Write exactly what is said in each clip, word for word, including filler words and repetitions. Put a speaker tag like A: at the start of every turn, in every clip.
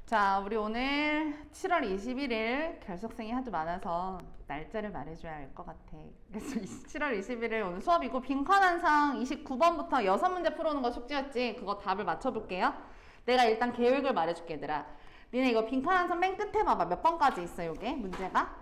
A: 자, 우리 오늘 칠월 이십일일 결석생이 하도 많아서 날짜를 말해줘야 할 것 같아. 그래서 칠월 이십일일 오늘 수업이고 빈칸한상 이십구 번부터 여섯 문제 풀어오는 거 숙제였지. 그거 답을 맞춰볼게요. 내가 일단 계획을 말해줄게, 얘들아. 니네 이거 빈칸한상 맨 끝에 봐봐. 몇 번까지 있어, 요게 문제가?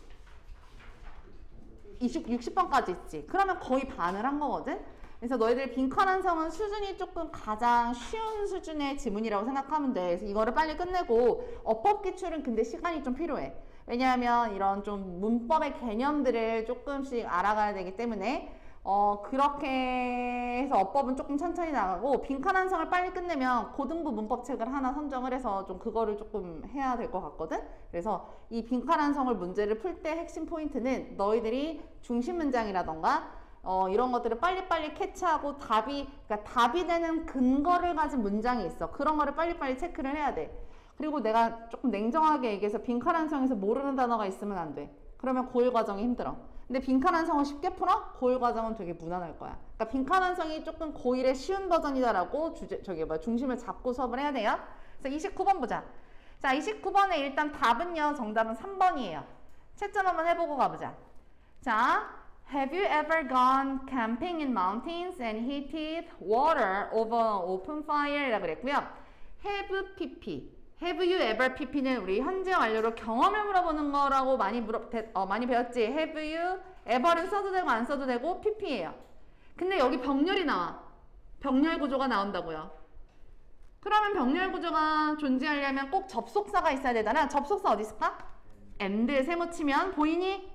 A: 이십, 육십 번까지 있지. 그러면 거의 반을 한 거거든? 그래서 너희들 빈칸한성은 수준이 조금 가장 쉬운 수준의 지문이라고 생각하면 돼. 그래서 이거를 빨리 끝내고 어법 기출은 근데 시간이 좀 필요해. 왜냐하면 이런 좀 문법의 개념들을 조금씩 알아가야 되기 때문에 어 그렇게 해서 어법은 조금 천천히 나가고 빈칸한성을 빨리 끝내면 고등부 문법책을 하나 선정을 해서 좀 그거를 조금 해야 될 것 같거든. 그래서 이 빈칸한성을 문제를 풀 때 핵심 포인트는 너희들이 중심 문장이라던가 어, 이런 것들을 빨리빨리 캐치하고 답이, 그러니까 답이 되는 근거를 가진 문장이 있어. 그런 거를 빨리빨리 체크를 해야 돼. 그리고 내가 조금 냉정하게 얘기해서 빈칸한성에서 모르는 단어가 있으면 안 돼. 그러면 고일 과정이 힘들어. 근데 빈칸한성은 쉽게 풀어? 고일 과정은 되게 무난할 거야. 그러니까 빈칸한성이 조금 고일의 쉬운 버전이다라고 주제, 저기 뭐야, 중심을 잡고 수업을 해야 돼요. 그래서 이십구 번 보자. 자, 이십구 번에 일단 답은요, 정답은 삼 번이에요. 채점 한번 해보고 가보자. 자, Have you ever gone camping in mountains and heated water over an open fire? 라고 그랬고요. Have pp. Have you ever pp는 우리 현재 완료로 경험을 물어보는 거라고 많이 물어, 어, 많이 배웠지? Have you ever는 써도 되고 안 써도 되고 pp예요. 근데 여기 병렬이 나와. 병렬 구조가 나온다고요. 그러면 병렬 구조가 존재하려면 꼭 접속사가 있어야 되잖아. 접속사 어디 있을까? and 세모 치면 보이니?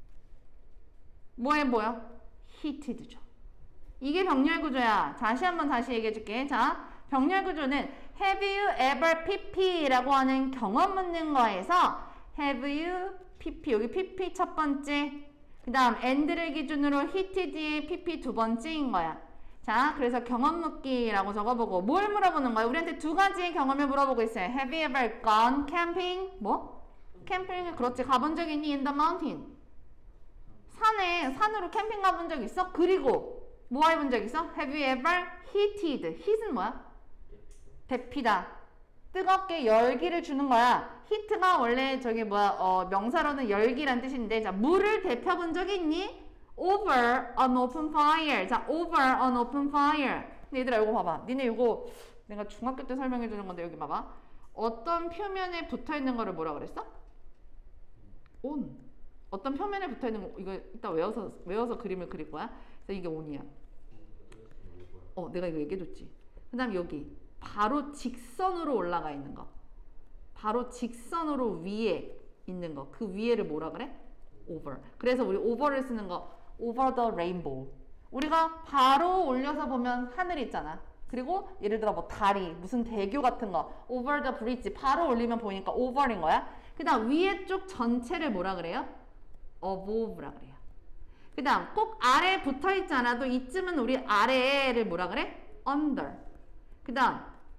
A: 뭐에 뭐야? heated죠. 이게 병렬 구조야. 다시 한번 다시 얘기해 줄게. 자, 병렬 구조는 have you ever pp라고 하는 경험 묻는 거에서 have you pp, 여기 pp 첫 번째, 그 다음 and를 기준으로 heated의 pp 두 번째인 거야. 자, 그래서 경험 묻기라고 적어보고 뭘 물어보는 거야? 우리한테 두 가지의 경험을 물어보고 있어요. Have you ever gone camping? 뭐? 캠핑을 그렇지. 가본 적 있니? In the mountain. 산에, 산으로 캠핑 가본 적 있어? 그리고 뭐 해본 적 있어? Have you ever heated? heat은 뭐야? 데피다. 뜨겁게 열기를 주는 거야. heat가 원래 저기 뭐야, 어, 명사로는 열기란 뜻인데, 자, 물을 데펴본 적 있니? Over an open fire. 자, over an open fire. 근데 얘들아, 이거 봐봐. 니네 이거 내가 중학교 때 설명해 주는 건데, 여기 봐봐. 어떤 표면에 붙어 있는 거를 뭐라 그랬어? on. 어떤 표면에 붙어 있는 거, 이거 이따 외워서, 외워서 그림을 그릴 거야. 그래서 이게 on이야. 어, 내가 이거 얘기해줬지. 그 다음 여기. 바로 직선으로 올라가 있는 거. 바로 직선으로 위에 있는 거. 그 위에를 뭐라 그래? over. 그래서 우리 over를 쓰는 거. over the rainbow. 우리가 바로 올려서 보면 하늘이 있잖아. 그리고 예를 들어 뭐 다리, 무슨 대교 같은 거. over the bridge. 바로 올리면 보이니까 over인 거야. 그 다음 위에 쪽 전체를 뭐라 그래요? above라 그래요. 그 다음 꼭 아래에 붙어있지 않아도 이쯤은 우리 아래를 뭐라 그래? under. 그 다음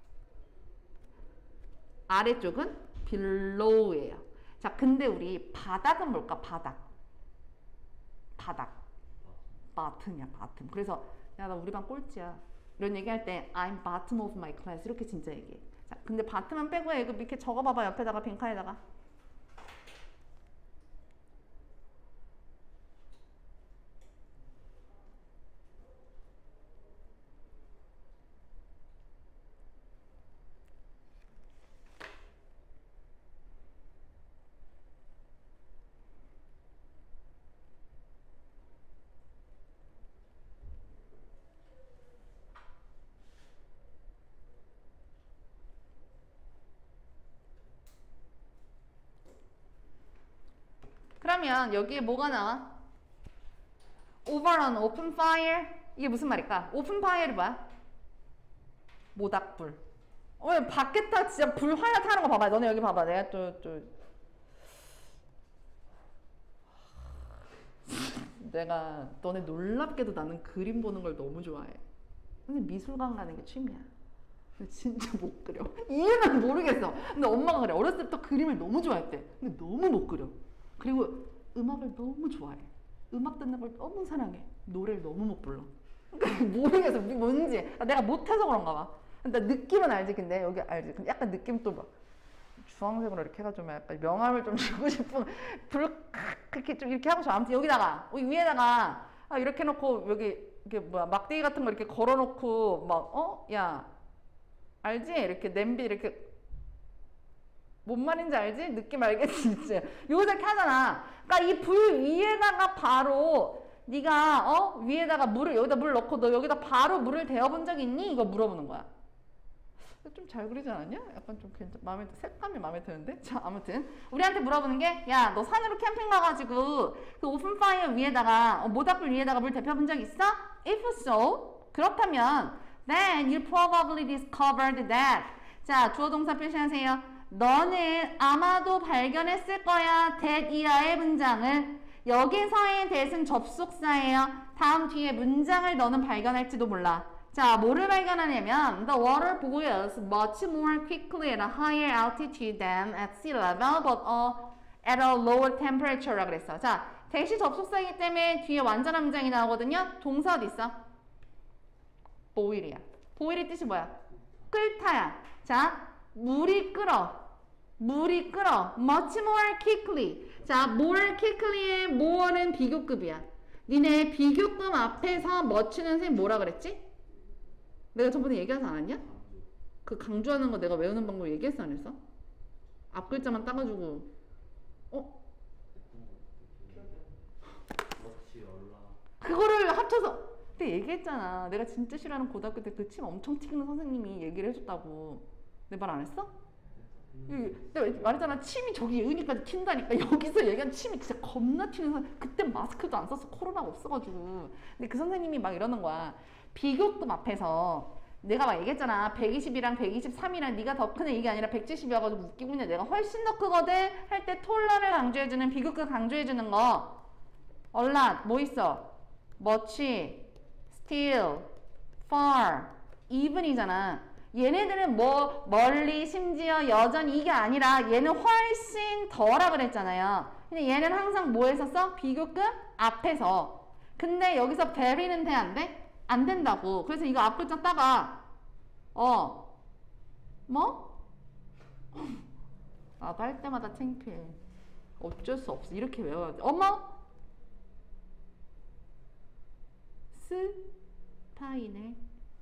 A: 아래쪽은 below예요. 자, 근데 우리 바닥은 뭘까? 바닥. 바닥. bottom이야, bottom. 그래서 야, 나 우리 반 꼴찌야. 이런 얘기할 때 I'm bottom of my class 이렇게 진짜 얘기해. 자, 근데 bottom은 빼고 이거 이렇게 적어봐봐. 옆에다가 빈칸에다가. 그러면 여기에 뭐가 나와? over an open fire. 이게 무슨 말일까? open fire이 뭐야? 모닥불. 어, 밖에다 진짜 불 활활 타는 거 봐봐. 너네 여기 봐봐. 내가 또, 또. 내가, 너네 놀랍게도 나는 그림 보는 걸 너무 좋아해. 근데 미술관 가는 게 취미야. 근데 진짜 못 그려. 이유는 모르겠어. 근데 엄마가 그래. 어렸을 때부터 그림을 너무 좋아했대. 근데 너무 못 그려. 그리고 음악을 너무 좋아해. 음악 듣는 걸 너무 사랑해. 노래를 너무 못 불러. 모르겠어. 뭔지. 내가 못해서 그런가 봐. 나 느낌은 알지. 근데 여기 알지. 근데 약간 느낌 또 막 주황색으로 이렇게 해가지고 약간 명암을 좀 주고 싶은 불 그렇게 좀 이렇게 하고 싶어. 아무튼 여기다가 여기 위에다가 아, 이렇게 놓고 여기 이게 뭐야 막대기 같은 거 이렇게 걸어놓고 막 어? 야 알지? 이렇게 냄비 이렇게 뭔 말인지 알지? 느낌 알겠지? 이제 여기서 이렇게 하잖아. 그러니까 이 불 위에다가 바로 네가 어 위에다가 물을 여기다 물 넣고 너 여기다 바로 물을 데워본 적 있니? 이거 물어보는 거야. 좀 잘 그리지 않았냐? 약간 좀 괜찮 마음에 색감이 마음에 드는데? 자 아무튼 우리한테 물어보는 게 야 너 산으로 캠핑 가가지고 그 오픈 파이어 위에다가 어, 모닥불 위에다가 물 데펴본 적 있어? If so 그렇다면 then you probably discovered that. 자 주어 동사 표시하세요. 너는 아마도 발견했을 거야. that 이하의 문장을. 여기서의 that은 접속사예요. 다음 뒤에 문장을 너는 발견할지도 몰라. 자, 뭐를 발견하냐면 the water boils much more quickly at a higher altitude than at sea level, but uh, at a lower temperature라 그랬어. 자, 대시 접속사이기 때문에 뒤에 완전한 문장이 나오거든요. 동사 어디 있어? boil이야. boil의 뜻이 뭐야? 끓다야. 자, 물이 끓어. 물이 끓어. much more quickly. 자, more quickly의 more는 비교급이야. 니네 비교급 앞에서 much는 선생님 뭐라 그랬지? 내가 저번에 얘기하지 않았냐? 그 강조하는 거 내가 외우는 방법 얘기했어 안 했어? 앞 글자만 따가지고 어? 그거를 합쳐서 그때 얘기했잖아. 내가 진짜 싫어하는 고등학교 때 그 침 엄청 튀기는 선생님이 얘기를 해줬다고. 내 말 안 했어? 내가 말했잖아. 침이 저기 여기까지 튄다니까. 여기서 얘기한 침이 진짜 겁나 튀는 선생님. 그때 마스크도 안 썼어. 코로나가 없어가지고. 근데 그 선생님이 막 이러는 거야. 비교급 앞에서 내가 막 얘기했잖아. 백이십이랑 백이십삼이랑 네가 더 크네 이게 아니라 백칠십이어가지고 웃기고 있는데 내가 훨씬 더 크거든 할 때 톨러를 강조해주는 비교급 강조해주는 거. 얼랏 뭐 있어? much, still, far, even이잖아. 얘네들은 뭐 멀리 심지어 여전히 이게 아니라 얘는 훨씬 더라 그랬잖아요. 근데 얘는 항상 뭐 했었어? 비교급 앞에서. 근데 여기서 very는 돼 안 돼? 안 된다고. 그래서 이거 앞글자 따가 어 뭐? 나도 할 때마다 창피해. 어쩔 수 없어. 이렇게 외워야 돼. 어머? 스파이네.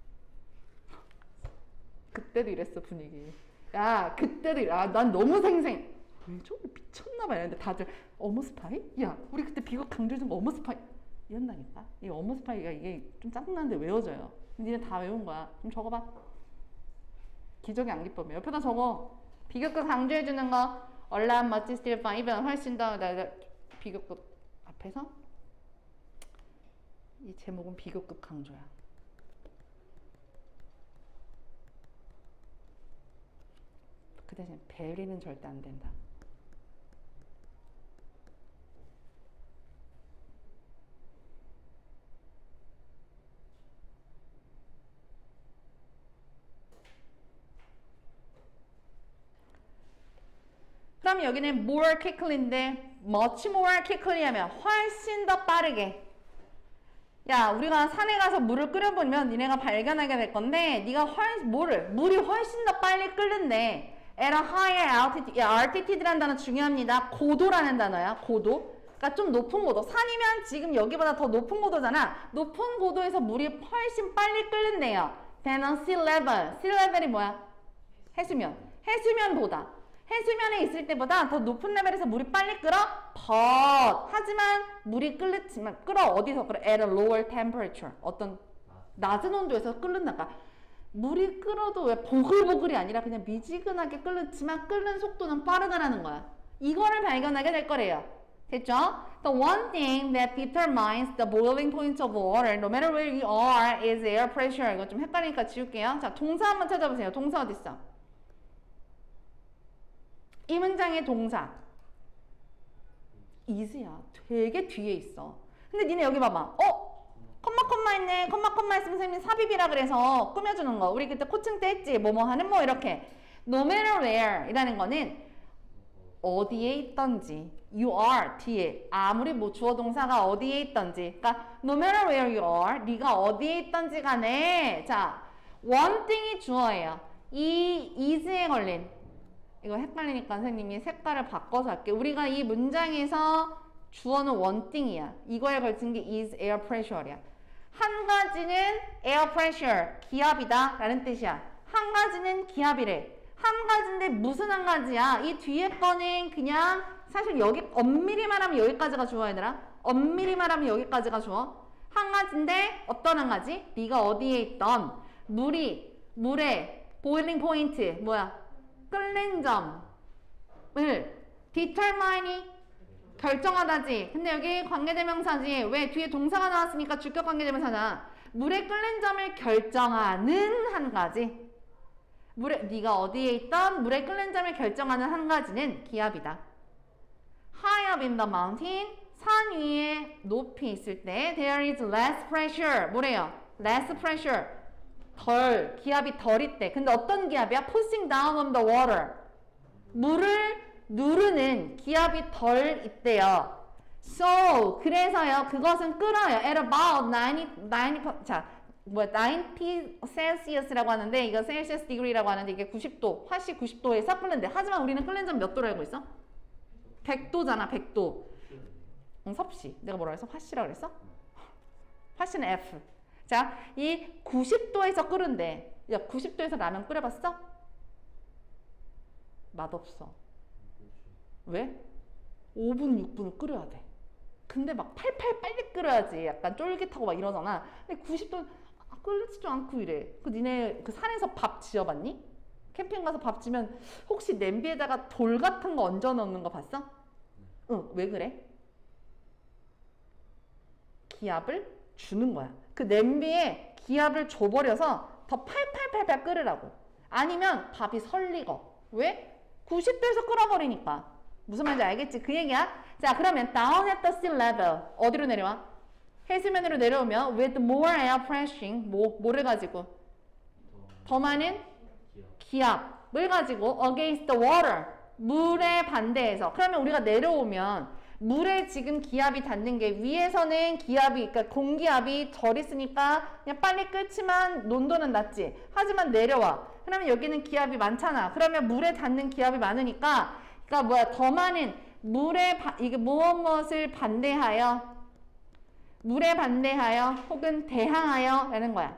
A: 그때도 이랬어 분위기. 야 그때도 이래. 아, 난 너무 생생. 왜 저기 미쳤나봐 이랬는데 다들 어머 스파이? 야 우리 그때 비교 강조해준 거 어머 스파이 이런다니까. 이 어머 스파이가 이게 좀 짜증나는데 외워져요. 니네 다 외운 거야. 좀 적어봐. 기적의 암기법이야. 옆에다 적어. 비교급 강조해주는 거. 얼란, 멋지, still, fine, even 훨씬 더 비교급 앞에서 이 제목은 비교급 강조야. 그 대신 베리는 절대 안 된다. 그럼 여기는 more quickly인데 much more quickly 하면 훨씬 더 빠르게. 야 우리가 산에 가서 물을 끓여보면 니네가 발견하게 될 건데 네가 훨 뭐를 물이 훨씬 더 빨리 끓는데 at a higher altitude. 야 altitude라는 단어 중요합니다. 고도라는 단어야. 고도. 그러니까 좀 높은 고도. 산이면 지금 여기보다 더 높은 고도잖아. 높은 고도에서 물이 훨씬 빨리 끓는데요. than on sea level. sea level이 뭐야? 해수면. 해수면보다. 해수면에 있을 때보다 더 높은 레벨에서 물이 빨리 끓어? but 하지만 물이 끓지만 끓어 어디서 끓어? at a lower temperature. 어떤 낮은 온도에서 끓는다. 물이 끓어도 왜 보글보글이 아니라 그냥 미지근하게 끓지만 끓는 속도는 빠르다라는 거야. 이거를 발견하게 될 거래요. 됐죠? The one thing that determines the boiling point of water, no matter where you are, is air pressure. 이거 좀 헷갈리니까 지울게요. 자, 동사 한번 찾아보세요. 동사 어디 있어? 이 문장의 동사 is야. 되게 뒤에 있어. 근데 니네 여기 봐봐. 어? 컴마 컴마 있네. 컴마 컴마 있으면 선생님이 삽입이라 그래서 꾸며주는 거. 우리 그때 코칭 때 했지. 뭐뭐 하는 뭐 이렇게. No matter where 이라는 거는 어디에 있던지. You are 뒤에. 아무리 뭐 주어 동사가 어디에 있던지. 그러니까 no matter where you are. 네가 어디에 있던지 간에. 자, one thing이 주어예요. 이 is에 걸린 이거 헷갈리니까 선생님이 색깔을 바꿔서 할게. 우리가 이 문장에서 주어는 원띵이야. 이거에 걸친 게 is air pressure이야. 한 가지는 air pressure, 기압이다 라는 뜻이야. 한 가지는 기압이래. 한 가지인데 무슨 한 가지야? 이 뒤에 거는 그냥 사실 여기 엄밀히 말하면 여기까지가 주어 얘들아. 엄밀히 말하면 여기까지가 주어. 한 가지인데 어떤 한 가지? 네가 어디에 있던 물이 물의 보일링 포인트 뭐야? 끓는 점을 determine이 결정하다지. 근데 여기 관계대명사지. 왜? 뒤에 동사가 나왔으니까 주격 관계대명사잖아. 물의 끓는 점을 결정하는 한 가지. 물에 네가 어디에 있던 물의 끓는 점을 결정하는 한 가지는 기압이다. High up in the mountain, 산 위에 높이 있을 때 there is less pressure. 뭐래요? less pressure. 덜, 기압이 덜 있대. 근데 어떤 기압이야? pushing down on the water. 물을 누르는 기압이 덜 있대요. So, 그래서요. 그것은 끓어요. At about ninety, ninety, 자, 뭐야, ninety Celsius라고 하는데 이거 Celsius degree라고 하는데 이게 구십 도, 화씨 구십 도에서 끓는데 하지만 우리는 끓는 점 몇 도로 알고 있어? 백 도잖아, 백 도. 응, 섭씨. 내가 뭐라 했어? 화씨라고 그랬어? 화씨는 F. 자, 이 구십 도에서 끓은데 야, 구십 도에서 라면 끓여봤어? 맛없어. 왜? 오 분, 육 분 끓여야 돼. 근데 막 팔팔 빨리 끓여야지. 약간 쫄깃하고 막 이러잖아. 근데 구십 도 아, 끓이지도 않고 이래. 그 니네 그 산에서 밥 지어봤니? 캠핑 가서 밥 지면 혹시 냄비에다가 돌 같은 거 얹어 넣는 거 봤어? 응, 왜 그래? 기압을 주는 거야. 그 냄비에 기압을 줘버려서 더 팔팔팔팔 끓으라고. 아니면 밥이 설리거. 왜? 구십 도에서 끓어버리니까. 무슨 말인지 알겠지? 그 얘기야. 자, 그러면 down at the sea level. 어디로 내려와? 해수면으로 내려오면 with more air pressure. 뭐, 뭐를 가지고? 더 많은 기압을 가지고 against the water. 물에 반대해서. 그러면 우리가 내려오면 물에 지금 기압이 닿는 게 위에서는 기압이, 그러니까 공기압이 덜 있으니까 그냥 빨리 끓지만 농도는 낮지. 하지만 내려와. 그러면 여기는 기압이 많잖아. 그러면 물에 닿는 기압이 많으니까, 그러니까 뭐야, 더 많은 물에 바, 이게 무엇 무엇을 반대하여, 물에 반대하여 혹은 대항하여 라는 거야.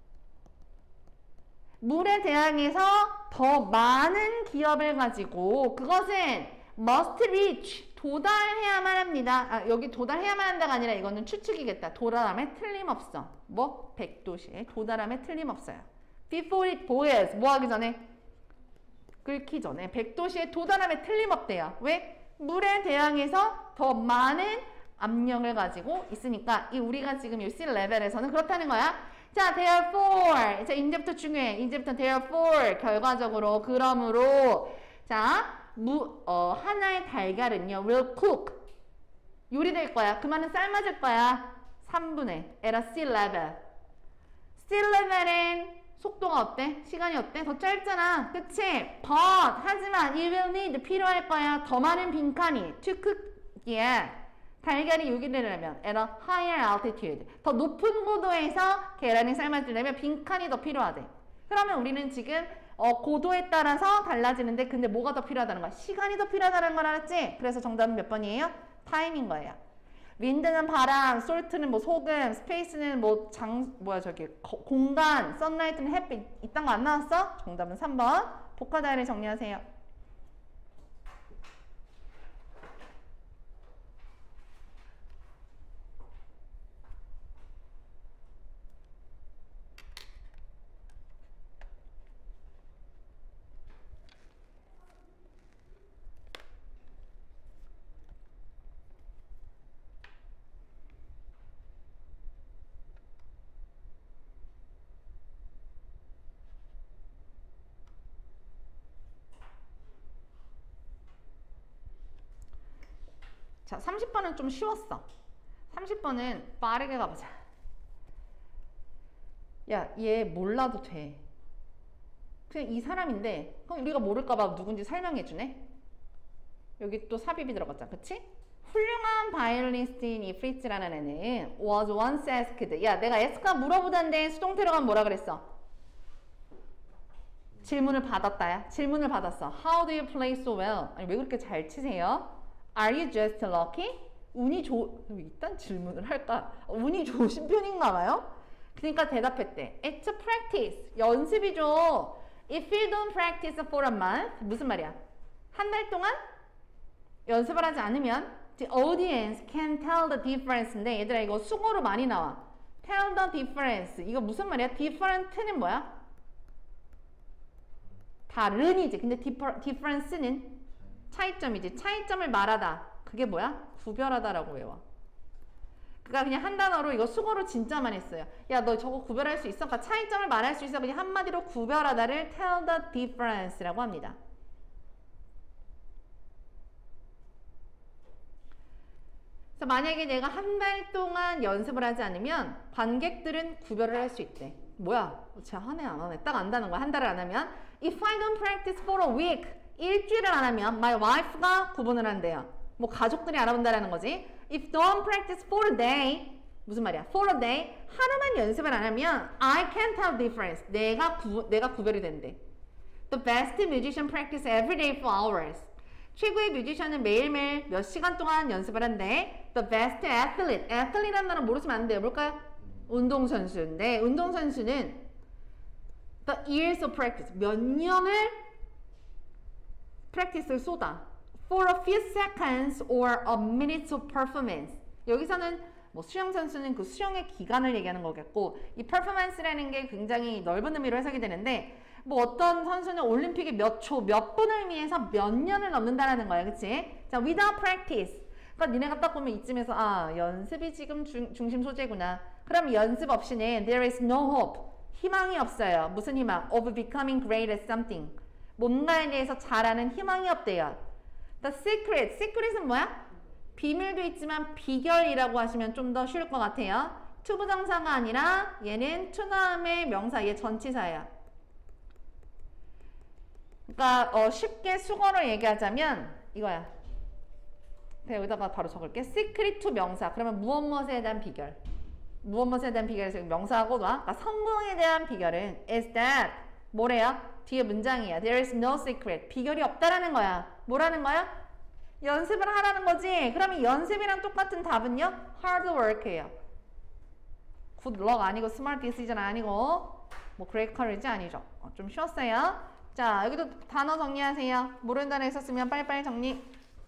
A: 물에 대항해서 더 많은 기압을 가지고 그것은 must reach. 도달해야만 합니다. 아, 여기 도달해야만 한다가 아니라 이거는 추측이겠다. 도달함에 틀림없어. 뭐? 백 도시에 도달함에 틀림없어요. Before it boils. 뭐 하기 전에? 끓기 전에. 백 도시에 도달함에 틀림없대요. 왜? 물에 대항해서 더 많은 압력을 가지고 있으니까 이 우리가 지금 이 C 레벨에서는 그렇다는 거야. 자, therefore. 자, 이제부터 중요해. 이제부터 therefore. 결과적으로, 그러므로. 자, 무, 어, 하나의 달걀은요, will cook. 요리될 거야. 그 말은 삶아질 거야. 삼 분의 at a sea level. sea level은 속도가 어때? 시간이 어때? 더 짧잖아. 그치? but, 하지만 it will need, 필요할 거야. 더 많은 빈칸이 to cook, yeah. 달걀이 요리되려면 at a higher altitude. 더 높은 고도에서 계란이 삶아지려면 빈칸이 더 필요하대. 그러면 우리는 지금 어, 고도에 따라서 달라지는데 근데 뭐가 더 필요하다는 거야? 시간이 더 필요하다는 걸 알았지? 그래서 정답은 몇 번이에요? 타임인 거예요. 윈드는 바람, 솔트는 뭐 소금, 스페이스는 뭐 장, 뭐야 저기 거, 공간, 선라이트는 햇빛 이딴 거 안 나왔어? 정답은 삼 번. 복화자를 정리하세요. 자, 삼십 번은 좀 쉬웠어. 삼십 번은 빠르게 가보자. 야, 얘 몰라도 돼. 그냥 이 사람인데 그럼 우리가 모를까봐 누군지 설명해주네. 여기 또 삽입이 들어갔잖아. 그치? 훌륭한 바이올리니스트인 이 프리츠라는 애는 was once asked. 야, 내가 ask가 물어보던데 수동태로 가면 뭐라 그랬어? 질문을 받았다야. 질문을 받았어. How do you play so well? 아니 왜 그렇게 잘 치세요? Are you just lucky? 운이 좋... 일단 질문을 할까? 운이 좋으신 편인가 봐요? 그러니까 대답했대. It's a practice. 연습이죠. If you don't practice for a month, 무슨 말이야? 한 달 동안 연습을 하지 않으면 the audience can tell the difference인데 얘들아 이거 수고로 많이 나와. Tell the difference. 이거 무슨 말이야? different는 뭐야? 다른이지. 근데 difference는 차이점이지. 차이점을 말하다. 그게 뭐야? 구별하다라고 외워. 그러니까 그냥 한 단어로 이거 수고로 진짜 많이 했어요. 야, 너 저거 구별할 수 있어? 그러니까 차이점을 말할 수 있어? 그냥 한마디로 구별하다를 tell the difference라고 합니다. 그래서 만약에 내가 한 달 동안 연습을 하지 않으면 관객들은 구별을 할 수 있대. 뭐야? 쟤 하네 안 하네? 딱 안다는 거야. 한 달을 안 하면 If I don't practice for a week, 일주일을 안 하면 my wife가 구분을 한대요. 뭐 가족들이 알아본다라는 거지. If don't practice for a day, 무슨 말이야? For a day, 하루만 연습을 안 하면 I can't tell difference. 내가 구, 내가 구별이 된대. The best musician practice every day for hours. 최고의 뮤지션은 매일매일 몇 시간 동안 연습을 한대. The best athlete. athlete라는 단어 모르시면 안 돼요. 뭘까요? 운동선수인데 운동선수는 the years of practice. 몇 년을 practice를 쏟아. For a few seconds or a minute of performance. 여기서는 뭐 수영 선수는 그 수영의 기간을 얘기하는 거겠고 이 performance라는 게 굉장히 넓은 의미로 해석이 되는데 뭐 어떤 선수는 올림픽의 몇 초, 몇 분을 위해서 몇 년을 넘는다라는 거야. 그치? 자, without practice. 그러니까 니네가 딱 보면 이쯤에서 아, 연습이 지금 중, 중심 소재구나. 그럼 연습 없이는 there is no hope. 희망이 없어요. 무슨 희망? Of becoming great at something. 뭔가에 대해서 잘하는 희망이 없대요. The secret. secret은 뭐야? 비밀도 있지만 비결이라고 하시면 좀 더 쉬울 것 같아요. 투부정사가 아니라 얘는 to 다음에 명사, 얘 전치사예요. 그러니까 어, 쉽게 수거로 얘기하자면 이거야. 그냥 여기다가 바로 적을게. secret to 명사. 그러면 무엇 무엇에 대한 비결. 무엇 무엇에 대한 비결에서 명사하고 놔. 그러니까 성공에 대한 비결은 is that 뭐래요? 뒤에 문장이야. There is no secret. 비결이 없다라는 거야. 뭐라는 거야? 연습을 하라는 거지. 그러면 연습이랑 똑같은 답은요? hard work예요. good luck 아니고 smart decision 아니고 뭐 great courage 아니죠. 어, 좀 쉬웠어요. 자, 여기도 단어 정리하세요. 모르는 단어 있었으면 빨리빨리 정리.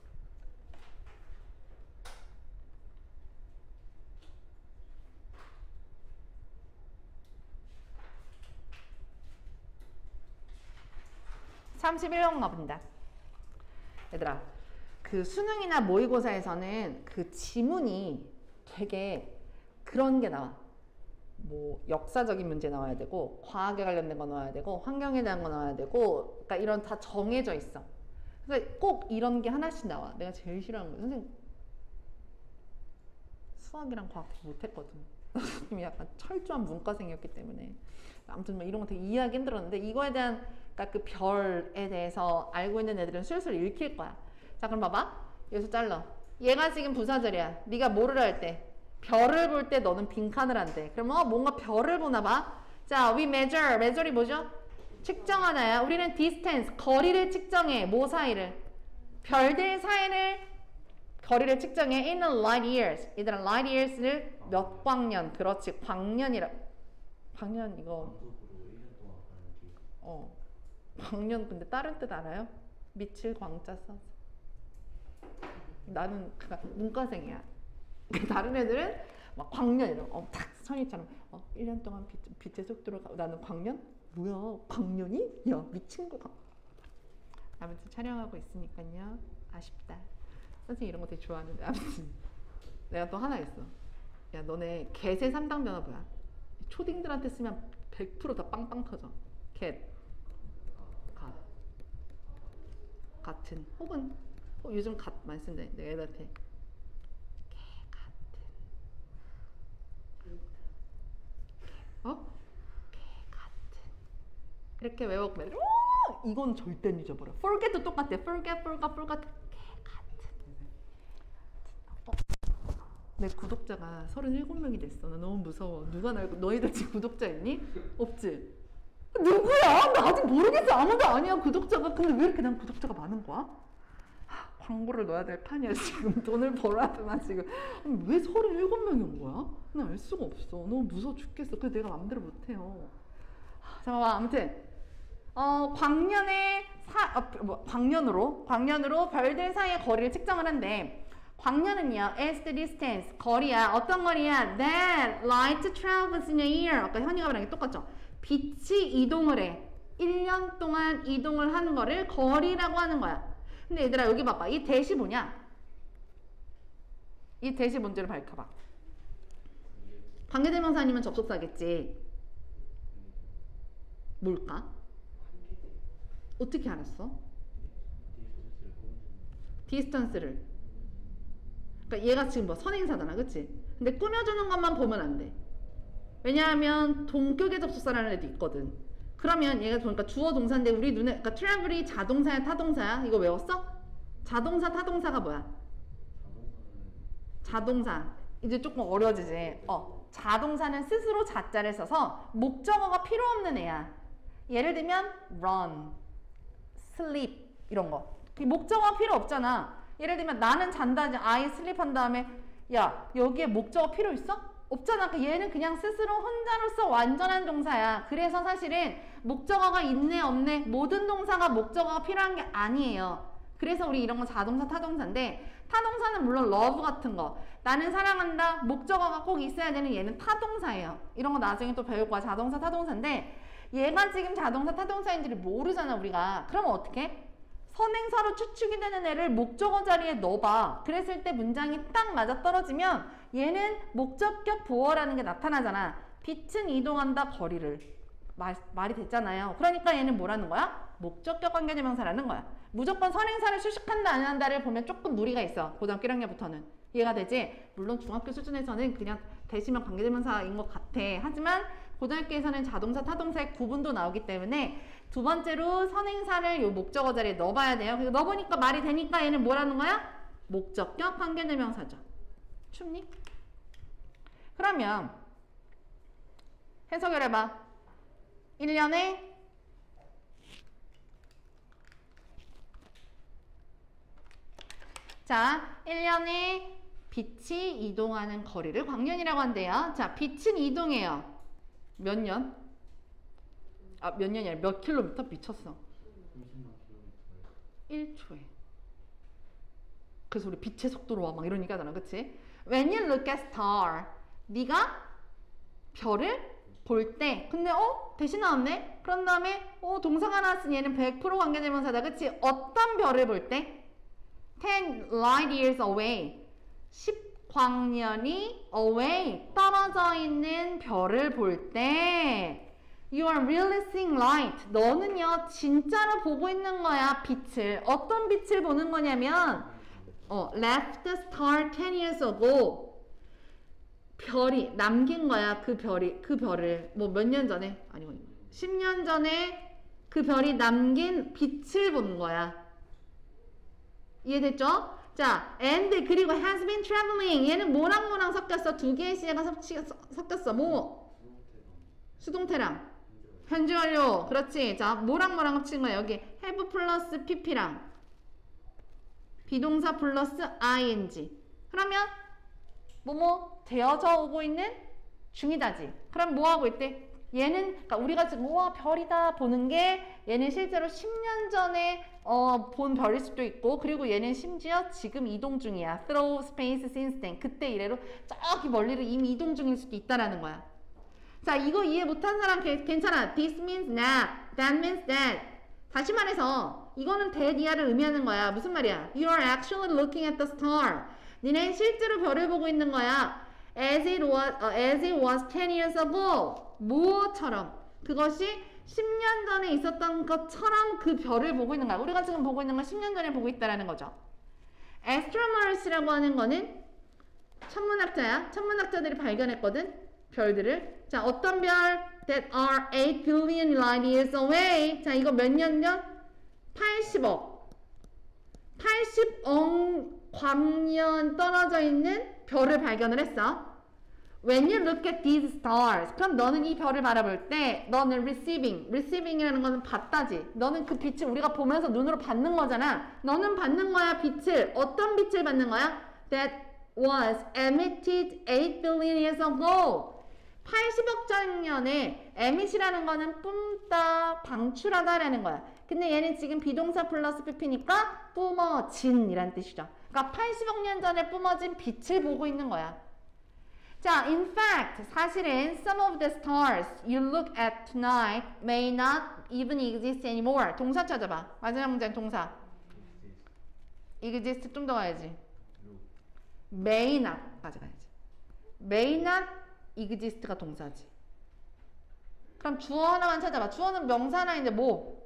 A: 삼십일 번가 본다. 얘들아, 그 수능이나 모의고사에서는 그 지문이 되게 그런 게 나와. 뭐 역사적인 문제 나와야 되고 과학에 관련된 거 나와야 되고 환경에 대한 거 나와야 되고 그러니까 이런 다 정해져 있어. 그래서 꼭 이런 게 하나씩 나와. 내가 제일 싫어하는 거야. 선생님 수학이랑 과학 되게 못했거든. 선생님이 약간 철저한 문과생이었기 때문에 아무튼 뭐 이런 거 되게 이해하기 힘들었는데 이거에 대한 그러니까 그 별에 대해서 알고 있는 애들은 술술 읽힐 거야. 자, 그럼 봐봐. 여기서 잘라. 얘가 지금 부사절이야. 네가 뭐를 할 때? 별을 볼 때 너는 빈칸을 한대. 그럼 어, 뭔가 별을 보나 봐. 자, we measure. measure이 뭐죠? 측정하나야. 우리는 distance. 거리를 측정해. 뭐 사이를? 별들 사이를 거리를 측정해. in a light years. 얘들아, light years를 몇 광년. 그렇지. 광년이라. 광년 이거. 어. 광년 근데 다른 뜻 알아요? 밑을 광자 써서. 나는 문과생이야. 다른 애들은 막 광년 이런 어, 탁 선이처럼 어, 일 년 동안 빛, 빛의 속도로 가. 나는 광년? 뭐야? 광년이? 야, 미친 거. 아무튼 촬영하고 있으니까요. 아쉽다. 선생님 이런 거 되게 좋아하는데 아무튼 내가 또 하나 있어. 야, 너네 겟의 삼 단 변화 뭐야? 초딩들한테 쓰면 백 퍼센트 다 빵빵 터져. 겟, 갓, 같은 혹은 어, 요즘 갓 많이 쓴대. 내가 애들한테 어? 개 같은 이렇게 외워보면 오! 이건 절대 안 잊어버려. forget도 똑같아. forget, forget, forget. 개 같은. 어? 내 구독자가 서른일곱 명이 됐어. 나 너무 무서워. 누가 날 너희들 지금 구독자 있니? 없지? 누구야? 나 아직 모르겠어. 아무도 아니야 구독자가. 근데 왜 이렇게 난 구독자가 많은 거야? 하, 광고를 넣어야 될 판이야 지금. 돈을 벌어야 되나 지금. 아니, 왜 서른일곱 명이 온 거야? 나 알 수가 없어. 너무 무서워 죽겠어. 그래서 내가 맘대로 못해요. 하, 잠깐만. 아무튼 어 광년에 사, 어, 뭐, 광년으로 광년으로 별들 사이의 거리를 측정을 한대. 광년은요, is the distance, 거리야. 어떤 거리야? That light travels in a year. 아까 현이가 말한 게 똑같죠? 빛이 이동을 해. 일 년 동안 이동을 하는 거를 거리라고 하는 거야. 근데 얘들아, 여기 봐봐. 이 대시 뭐냐? 이 대시 뭔지를 밝혀봐. 관계대명사 아니면 접속사겠지. 뭘까? 어떻게 알았어? 디스턴스를. 그러니까 얘가 지금 뭐 선행사잖아, 그치? 근데 꾸며주는 것만 보면 안 돼. 왜냐하면 동격의 접속사라는 애도 있거든. 그러면 얘가 보니까 주어 동사인데 우리 눈에, 그러니까 트래블이 자동사야 타동사야? 이거 외웠어? 자동사 타동사가 뭐야? 자동사. 이제 조금 어려워지지. 어, 자동사는 스스로 자자를 써서 목적어가 필요 없는 애야. 예를 들면 run, sleep 이런 거. 목적어가 필요 없잖아. 예를 들면 나는 잔다, I sleep 한 다음에 야 여기에 목적어 필요 있어? 없잖아. 그러니까 얘는 그냥 스스로 혼자로서 완전한 동사야. 그래서 사실은 목적어가 있네 없네 모든 동사가 목적어가 필요한 게 아니에요. 그래서 우리 이런 건 자동사 타동사인데, 타동사는 물론 love 같은 거, 나는 사랑한다 목적어가 꼭 있어야 되는 얘는 타동사예요. 이런 거 나중에 또 배울 거야. 자동사 타동사인데 얘가 지금 자동사 타동사인지를 모르잖아 우리가. 그러면 어떻게? 선행사로 추측이 되는 애를 목적어 자리에 넣어봐. 그랬을 때 문장이 딱 맞아 떨어지면 얘는 목적격 보어라는 게 나타나잖아. 빛은 이동한다 거리를. 말, 말이 됐잖아요. 그러니까 얘는 뭐라는 거야? 목적격 관계대명사라는 거야. 무조건 선행사를 수식한다 안 한다를 보면 조금 무리가 있어. 고등학교 일 학년부터는. 이해가 되지? 물론 중학교 수준에서는 그냥 대시면 관계대명사인 것 같아. 하지만 고등학교에서는 자동사 타동사의 구분도 나오기 때문에 두 번째로 선행사를 요 목적어 자리에 넣어봐야 돼요. 그래서 넣어보니까 말이 되니까 얘는 뭐라는 거야? 목적격 관계대명사죠. 춥니? 그러면 해석을 해봐. 일 년에 자, 일 년에 빛이 이동하는 거리를 광년이라고 한대요. 자, 빛은 이동해요. 몇 년? 아, 몇 년이 아니라 몇 킬로미터? 미쳤어. 일 초에. 그래서 우리 빛의 속도로 와 막 이러니까 하잖아, 그치? When you look at star, 네가 별을 볼 때, 근데 어? 대신 나왔네? 그런 다음에 어? 동사가 나왔으니 얘는 백 퍼센트 관계대명사다, 그치? 어떤 별을 볼 때? ten light years away, 십 광년이 away, 떨어져 있는 별을 볼 때 You are really seeing light. 너는요 진짜로 보고 있는 거야, 빛을. 어떤 빛을 보는 거냐면 어, left the star ten years ago. 별이 남긴 거야. 그 별이 그 별을 뭐 몇 년 전에 아니고 십 년 전에 그 별이 남긴 빛을 본 거야. 이해됐죠? 자, and 그리고 has been traveling. 얘는 뭐랑 뭐랑 섞였어? 두 개의 시제가 섞였어. 뭐? 수동태랑 현재 완료. 그렇지. 자, 뭐랑 뭐랑 합친 거야? 여기 have 플러스 pp랑 비동사 플러스 ing. 그러면 뭐뭐 되어져 오고 있는 중이다지. 그럼 뭐 하고 있대? 얘는 그러니까 우리가 지금 우와 별이다 보는 게 얘는 실제로 십 년 전에 어, 본 별일 수도 있고, 그리고 얘는 심지어 지금 이동 중이야. Through space since then. 그때 이래로 저기 멀리를 이미 이동 중일 수도 있다라는 거야. 자, 이거 이해 못한 사람 괜찮아. This means not. That means that. 다시 말해서 이거는 that 이하를 의미하는 거야. 무슨 말이야? You are actually looking at the star. 니네 실제로 별을 보고 있는 거야. As it was, uh, as it was ten years ago. 뭐처럼. 그것이 십 년 전에 있었던 것처럼 그 별을 보고 있는 거야. 우리가 지금 보고 있는 건 십 년 전에 보고 있다라는 거죠. Astronomers라고 하는 거는 천문학자야. 천문학자들이 발견했거든. 별들을. 자, 어떤 별? That are eight billion light years away. 자, 이거 몇 년 전? 팔십억. 팔십억 광년 떨어져 있는 별을 발견을 했어. When you look at these stars, 그럼 너는 이 별을 바라볼 때 너는 receiving, receiving이라는 거는 받다지. 너는 그 빛을 우리가 보면서 눈으로 받는 거잖아. 너는 받는 거야, 빛을. 어떤 빛을 받는 거야? That was emitted eight billion years ago. 팔십억 전년에 emit이라는 거는 뿜다, 방출하다라는 거야. 근데 얘는 지금 비동사 플러스 pp니까 뿜어진이란 뜻이죠. 그러니까 팔십억 년 전에 뿜어진 빛을 보고 있는 거야. 자, in fact, 사실은 some of the stars you look at tonight may not even exist anymore. 동사 찾아봐. 마지막 문장 동사. exist 좀 더 가야지. may not까지 가야지. may not exist가 동사지. 그럼 주어 하나만 찾아봐. 주어는 명사 하나인데 뭐?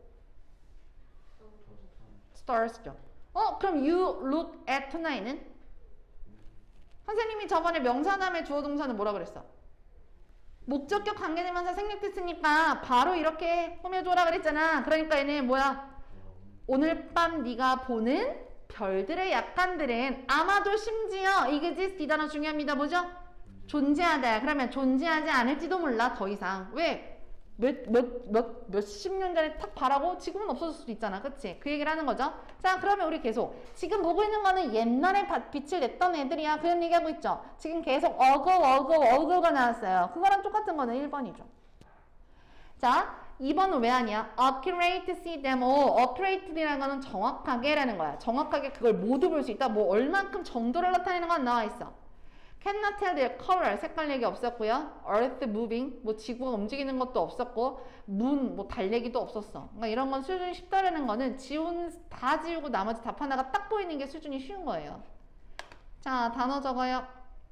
A: stars죠. 어? 그럼 you look at tonight는? 선생님이 저번에 명사 다음에 주어 동사는 뭐라 그랬어? 목적격 관계대명사 생략됐으니까 바로 이렇게 꾸며줘라 그랬잖아. 그러니까 얘는 뭐야? 오늘 밤 네가 보는 별들의 약간들은 아마도 심지어 exist 이 단어 중요합니다. 뭐죠? 존재하다. 그러면 존재하지 않을지도 몰라. 더 이상. 왜? 몇, 몇, 몇, 몇십 년 전에 탁 바라고 지금은 없어질 수도 있잖아. 그치? 그 얘기를 하는 거죠. 자, 그러면 우리 계속 지금 보고 있는 거는 옛날에 빛을 냈던 애들이야. 그런 얘기하고 있죠. 지금 계속 어거, 어거, 어거가 나왔어요. 그거랑 똑같은 거는 일 번이죠. 자, 이 번은 왜 아니야? accurate see them all. accurate라는 거는 정확하게 라는 거야. 정확하게 그걸 모두 볼 수 있다. 뭐 얼만큼 정도를 나타내는 건 나와 있어. Cannot tell their color, 색깔 얘기 없었고요. Earth moving, 뭐 지구가 움직이는 것도 없었고, moon, 뭐 달 얘기도 없었어. 그러니까 이런 건 수준이 쉽다라는 거는 지운, 다 지우고 나머지 답 하나가 딱 보이는 게 수준이 쉬운 거예요. 자, 단어 적어요.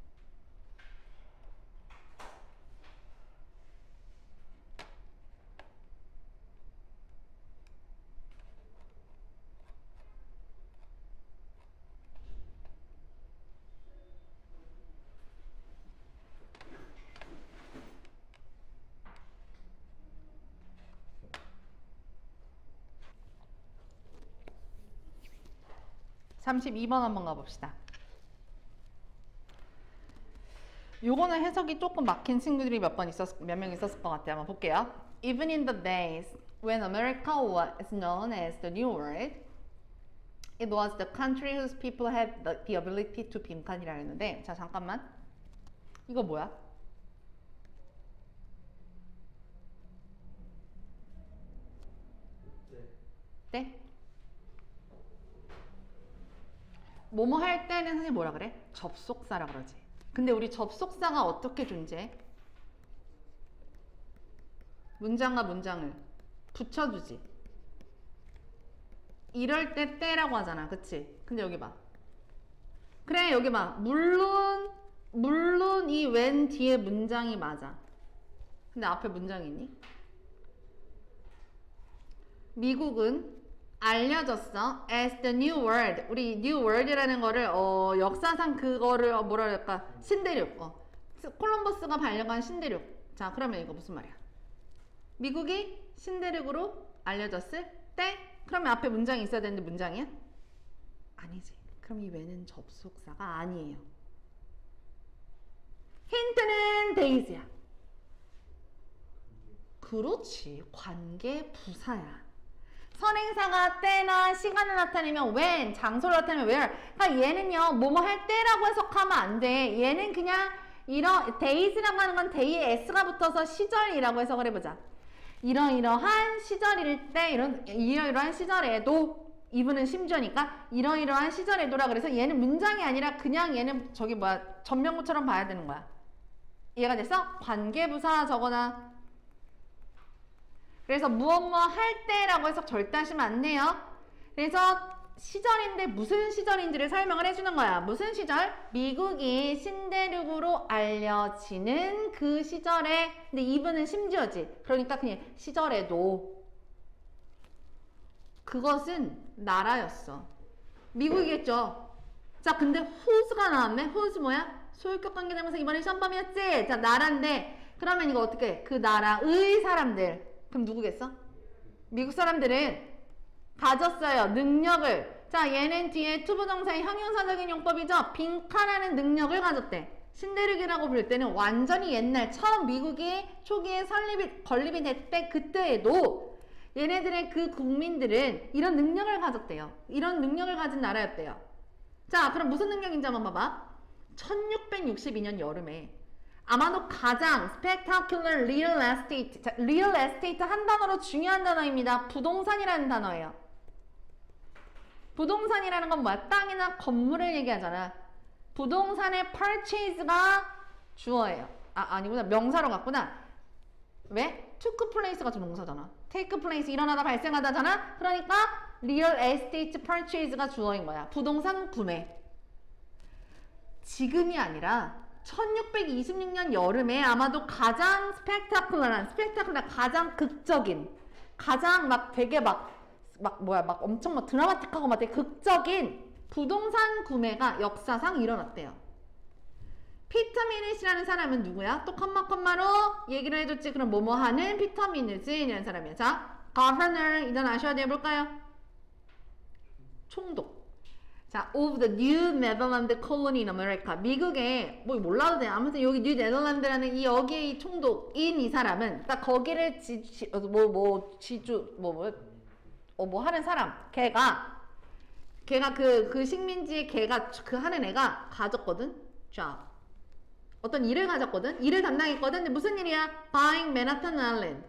A: 삼십이 번 한번 가봅시다. 요거는 해석이 조금 막힌 친구들이 몇 번 있었, 몇 명 있었을 것 같아요. 한번 볼게요. Even in the days when America was known as the New World, it was the country whose people had the, the ability to 빈칸이라 했는데, 자 잠깐만. 이거 뭐야? 네? 뭐뭐 할 때는 선생님 뭐라 그래? 접속사라 그러지. 근데 우리 접속사가 어떻게 존재해? 문장과 문장을 붙여주지. 이럴 때 때라고 하잖아. 그치? 근데 여기 봐. 그래 여기 봐. 물론 물론 이 when 뒤에 문장이 맞아. 근데 앞에 문장이 있니? 미국은 알려졌어. as the new world. 우리 new world이라는 거를 어, 역사상 그거를 어, 뭐라 그럴까? 신대륙. 어. 콜럼버스가 발견한 신대륙. 자, 그러면 이거 무슨 말이야? 미국이 신대륙으로 알려졌을 때? 그러면 앞에 문장이 있어야 되는데 문장이야? 아니지. 그럼 이 when은 접속사가 아니에요. 힌트는 days야. 그렇지. 관계 부사야. 선행사가 때나 시간을 나타내면 when, 장소를 나타내면 where. 그러니까 얘는요, 뭐뭐 할 때라고 해석하면 안 돼. 얘는 그냥 이런 days라고 하는 건 day에 s가 붙어서 시절이라고 해석을 해보자. 이러이러한 시절일 때, 이런 이러이러한 시절에도, 이분은 심지어니까 이러이러한 시절에도라 그래서 얘는 문장이 아니라 그냥 얘는 저기 뭐야 전명구처럼 봐야 되는 거야. 이해가 됐어? 관계부사 적어놔. 그래서 무엇 무엇 할 때라고 해서 절대 하시면 안 돼요. 그래서 시절인데 무슨 시절인지를 설명을 해주는 거야. 무슨 시절? 미국이 신대륙으로 알려지는 그 시절에. 근데 이분은 심지어지. 그러니까 그냥 시절에도. 그것은 나라였어. 미국이겠죠. 자, 근데 who's가 나왔네. who's 뭐야? 소유격 관계대명사 이번에 시험범위였지? 자, 나라인데 그러면 이거 어떻게 해? 그 나라의 사람들. 그럼 누구겠어? 미국 사람들은 가졌어요. 능력을. 자, 얘는 뒤에 투부정사의 형용사적인 용법이죠. 빈칸하는 능력을 가졌대. 신대륙이라고 부를 때는 완전히 옛날 처음 미국이 초기에 설립이 건립이 됐대 그때에도 얘네들의 그 국민들은 이런 능력을 가졌대요. 이런 능력을 가진 나라였대요. 자, 그럼 무슨 능력인지 한번 봐봐. 천육백육십이 년 여름에 아마도 가장 spectacular real estate, 자, real estate 한 단어로 중요한 단어입니다. 부동산이라는 단어예요. 부동산이라는 건 뭐야? 땅이나 건물을 얘기하잖아. 부동산의 purchase가 주어예요. 아, 아니구나. 명사로 갔구나. 왜? took place가 좀 동사잖아. take place, 일어나다 발생하다잖아. 그러니까 real estate purchase가 주어인 거야. 부동산 구매. 지금이 아니라 천육백이십육 년 여름에 아마도 가장 스펙타클러한, 스펙타클러 가장 극적인, 가장 막 되게 막, 막 뭐야, 막 엄청 막 드라마틱하고 막 되게 극적인 부동산 구매가 역사상 일어났대요. 피터 미닛이라는 사람은 누구야? 또 컴마 컴마로 얘기를 해줬지. 그럼 뭐뭐 하는 피터 미닛이라는 사람이야. 자, governor 일단 아셔야 돼. 볼까요? 총독. 자, of the New Netherlands colony in America. 미국에 뭐 몰라도 돼. 아무튼 여기 뉴 네덜란드라는 이 여기의 이 총독인 이 사람은 딱 거기를 지, 뭐뭐 뭐, 지주 뭐 뭐 어, 뭐 하는 사람. 걔가 걔가 그 그 식민지에 걔가 그 하는 애가 가졌거든. 자, 어떤 일을 가졌거든. 일을 담당했거든. 근데 무슨 일이야? Buying Manhattan Island.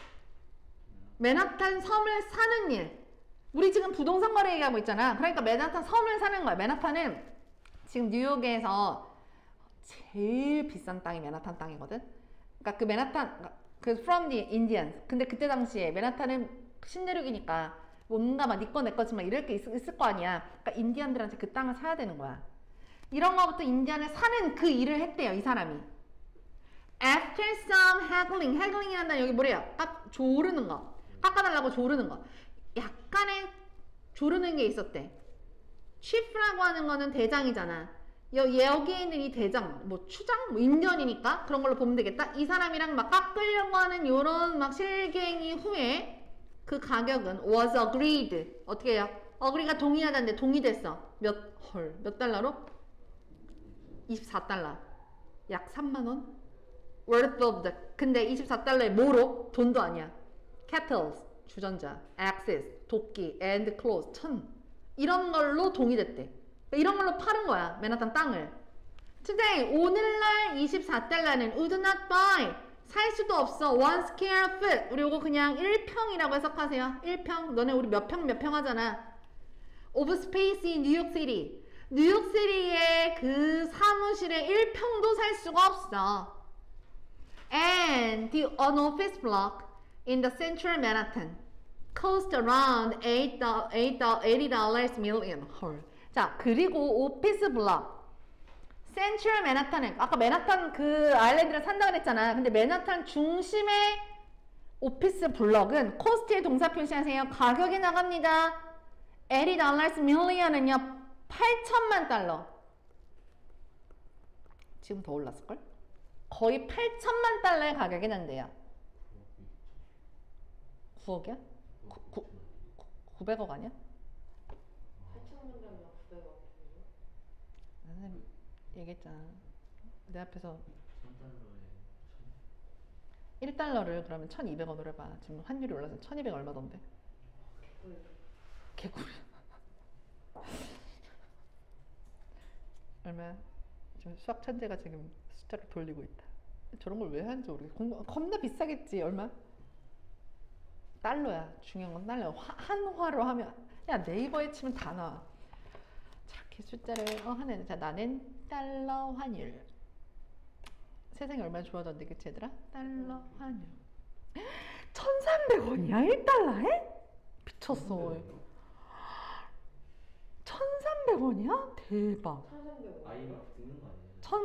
A: 맨하탄 섬을 사는 일. 우리 지금 부동산 거래 얘기하고 있잖아. 그러니까 맨하탄 섬을 사는 거야. 맨하탄은 지금 뉴욕에서 제일 비싼 땅이 맨하탄 땅이거든. 그러니까 그 맨하탄, 그 from the Indians. 근데 그때 당시에 맨하탄은 신대륙이니까 뭔가 막 니 거 내 거지만 이럴 게 있, 있을 거 아니야. 그러니까 인디언들한테 그 땅을 사야 되는 거야. 이런 거부터 인디언을 사는 그 일을 했대요. 이 사람이. After some haggling. haggling이라는 단어 여기 뭐래요? 깎, 조르는 거. 깎아달라고 조르는 거. 약간의 조르는 게 있었대. chief라고 하는 거는 대장이잖아. 여, 여기에 있는 이 대장, 뭐 추장, 뭐 인디언이니까 그런 걸로 보면 되겠다. 이 사람이랑 막 깎으려고 하는 요런 막 실갱이 후에 그 가격은 was agreed. 어떻게 해요? agree가 동의하다는데 동의됐어. 몇, 헐, 몇 달러로? 이십사 달러. 약 삼만 원? worth of the. 근데 이십사 달러에 뭐로? 돈도 아니야. cattle. 주전자, access, 도끼, and clothes, 천 이런 걸로 동의됐대. 그러니까 이런 걸로 파는 거야. 맨하탄 땅을. Today, 오늘날 이십사 달러는 would not buy. 살 수도 없어. one square foot. 우리 이거 그냥 일 평이라고 해석하세요. 일 평. 너네 우리 몇 평 몇 평 하잖아. of space in New York City. 뉴욕시티의 그 사무실에 일 평도 살 수가 없어. And the an office block in the central Manhattan cost around eight, eighty dollars million. 헐. 자, 그리고 오피스 블록. 센트럴 맨하탄은 아까 맨하탄 그 아일랜드를 산다고 그랬잖아. 근데 맨하탄 중심의 오피스 블럭은 코스트에 동사 표시하세요. 가격이 나갑니다. eighty dollars million은요. 팔천만 달러. 지금 더 올랐을걸? 거의 팔천만 달러의 가격이 난대요. 구억이야? 구백억 아니야?
B: 팔천만 달러 구백억.
A: 나는 얘기했잖아. 내 앞에서 일 달러를 그러면 천이백 원으로 해봐. 지금 환율이 올라서 천이백 얼마던데? 개꿀. 얼마야? 지금 수학 천재가 지금 숫자를 돌리고 있다. 저런 걸 왜 하는지 모르겠어. 공부, 겁나 비싸겠지. 얼마? 달러야. 중요한 건 달러. 화, 한화로 하면 야 네이버에 치면 다 나와. 저렇게 숫자를 어, 하는. 자, 나는 달러 환율. 세상이 얼마나 좋아졌는데 그치 얘들아? 달러 환율. 천삼백 원이야? 일 달러에? 미쳤어. 천삼백 원이야? 대박.
B: 천삼백 원.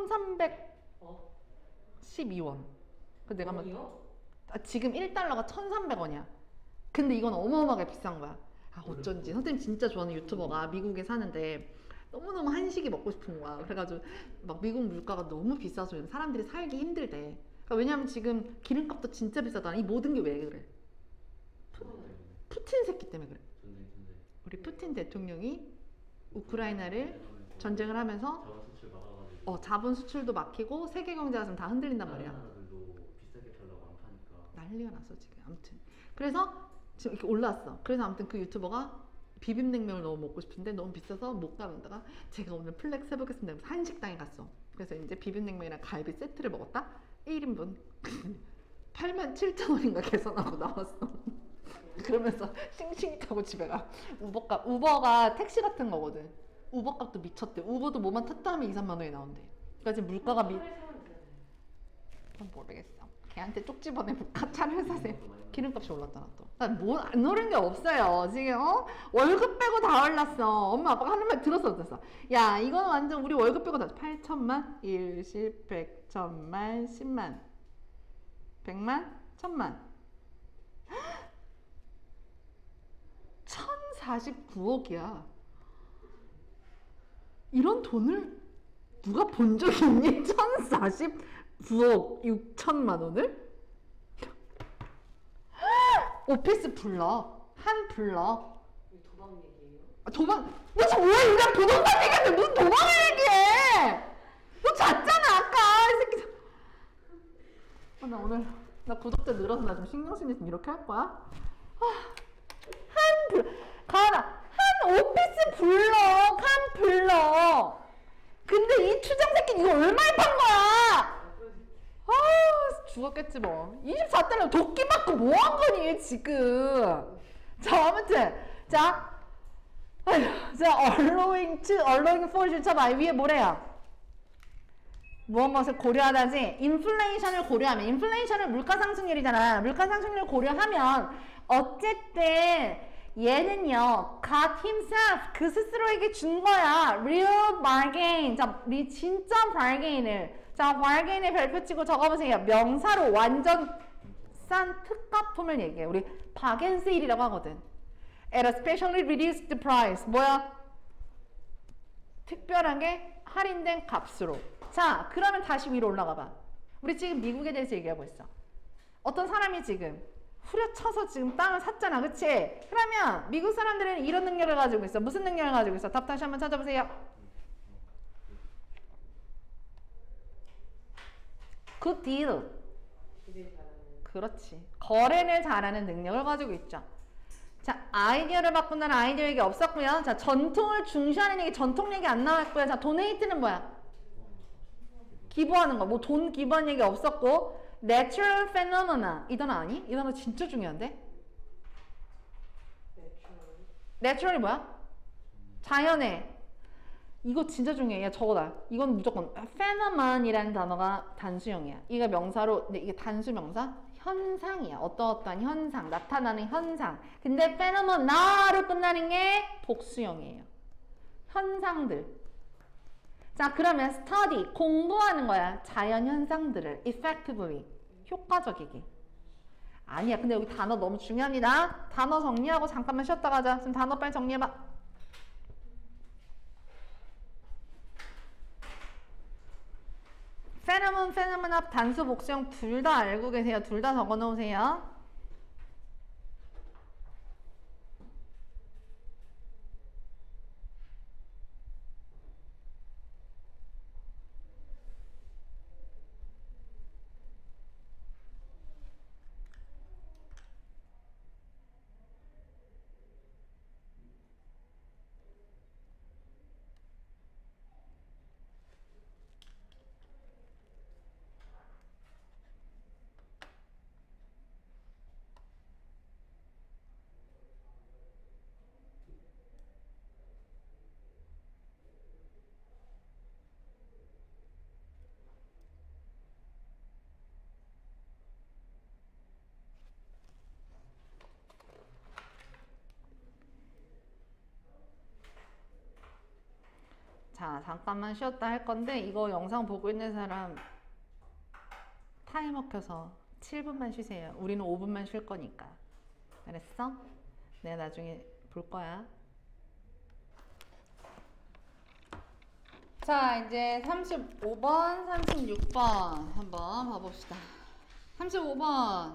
A: 천삼백십이 원. 그 내가 막 아, 지금 일 달러가 천삼백 원이야. 근데 이건 어마어마하게 비싼 거야. 아, 어쩐지 선생님 진짜 좋아하는 유튜버가 미국에 사는데 너무너무 한식이 먹고 싶은 거야. 그래가지고 막 미국 물가가 너무 비싸서 사람들이 살기 힘들대. 그러니까 왜냐면 지금 기름값도 진짜 비싸잖아. 이 모든 게 왜 그래? 푸, 푸틴 새끼 때문에 그래. 우리 푸틴 대통령이 우크라이나를 전쟁을 하면서 어, 자본 수출도 막히고 세계 경제가 지금 다 흔들린단 말이야.
B: 다른 나라들도 비싸게 팔라고 안 파니까.
A: 난리가 났어 지금. 아무튼 그래서 지금 이렇게 올랐어. 그래서 아무튼 그 유튜버가 비빔냉면을 너무 먹고 싶은데 너무 비싸서 못 가는다가 제가 오늘 플렉스 해보겠습니다 하면서 한식당에 갔어. 그래서 이제 비빔냉면이랑 갈비 세트를 먹었다. 일 인분 팔만 칠천 원인가 계산하고 나왔어. 그러면서 싱싱이 타고 집에 가. 우버값, 우버가 택시 같은 거거든. 우버값도 미쳤대. 우버도 뭐만 탔다 하면 이, 삼만 원이 나온대. 그러니까 지금 물가가 미... 그건 모르겠어. 걔한테 쪽 집어내볼까? 차를 사세요. 기름값이 올랐잖아 또. 뭐안 오른 게 없어요 지금. 어? 월급 빼고 다 올랐어. 엄마 아빠가 하는 말 들었어 들었어. 야 이건 완전 우리 월급 빼고 다 팔천만, 일십, 백, 천만, 십만, 백만, 천만, 천사십구억이야. 이런 돈을 누가 본 적 있니? 천사십구억 육천만 원을? 오피스 블럭, 한 블럭.
B: 도박 얘기예요?
A: 아, 도박? 너 지금 왜 우리가 부동산 얘기하는데 무슨 도박을 얘기해? 너 잤잖아 아까 이 새끼. 아, 나 오늘 나 구독자 늘어서 나 좀 신경 쓰니 좀 이렇게 할 거야? 아, 한 블, 가라 한 오피스 블럭 한 블럭. 근데 이 추장 새끼 이거 얼마에 판 거야? 아 죽었겠지 뭐. 이십사 달러 도끼 맞고 뭐 한 거니 지금. 자 아무튼 자 아휴, 자 allowing to allowing for 쳐봐. 위에 뭐래요? 무엇 무엇을 고려하다지. 인플레이션을 고려하면 인플레이션은 물가상승률이잖아. 물가상승률을 고려하면 어쨌든 얘는요 God himself 그 스스로에게 준 거야. real bargain. 자 우리 진짜 bargain을 자 bargain의 별표 치고 적어보세요. 명사로 완전 싼 특가품을 얘기해. 우리 bargain sale이라고 하거든. at a specially reduced price. 뭐야? 특별하게 할인된 값으로. 자 그러면 다시 위로 올라가 봐. 우리 지금 미국에 대해서 얘기하고 있어. 어떤 사람이 지금 후려쳐서 지금 땅을 샀잖아 그치? 그러면 미국 사람들은 이런 능력을 가지고 있어. 무슨 능력을 가지고 있어? 답 다시 한번 찾아보세요. Good deal. 그렇지. 거래를 잘하는 능력을 가지고 있죠. 자, 아이디어를 바꾼다는 아이디어 얘기 없었고요. 자, 전통을 중시하는 얘기, 전통 얘기 안 나왔고요. 자, 도네이트는 뭐야? 기부하는 거. 뭐 돈 기부하는 얘기 없었고. Natural phenomena. 이 단어 아니? 이 단어 진짜 중요한데? Natural이 뭐야? 자연의. 이거 진짜 중요해. 야, 적어놔. 이건 무조건 phenomen이라는 단어가 단수형이야. 이게 명사로, 근데 이게 단수명사? 현상이야. 어떠어떠한 현상, 나타나는 현상. 근데 phenomena로 끝나는 게 복수형이에요. 현상들. 자, 그러면 study, 공부하는 거야. 자연 현상들을 effectively, 효과적이게. 아니야. 근데 여기 단어 너무 중요합니다. 단어 정리하고 잠깐만 쉬었다 가자. 지금 단어 빨리 정리해봐. phenomenon, phenomena, 단수, 복수형 둘 다 알고 계세요. 둘 다 적어 놓으세요. 자, 잠깐만 쉬었다 할 건데 이거 영상 보고 있는 사람 타이머 켜서 칠 분만 쉬세요. 우리는 오 분만 쉴 거니까. 알았어? 내가 나중에 볼 거야. 자, 이제 삼십오 번, 삼십육 번 한번 봐봅시다. 삼십오 번.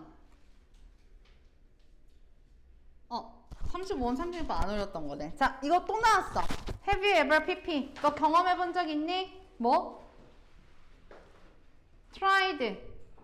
A: 어, 삼십오 번, 삼십육 번 안 올렸던 거네. 자, 이거 또 나왔어. Have you ever 피피? 너 경험해 본 적 있니? 뭐? tried.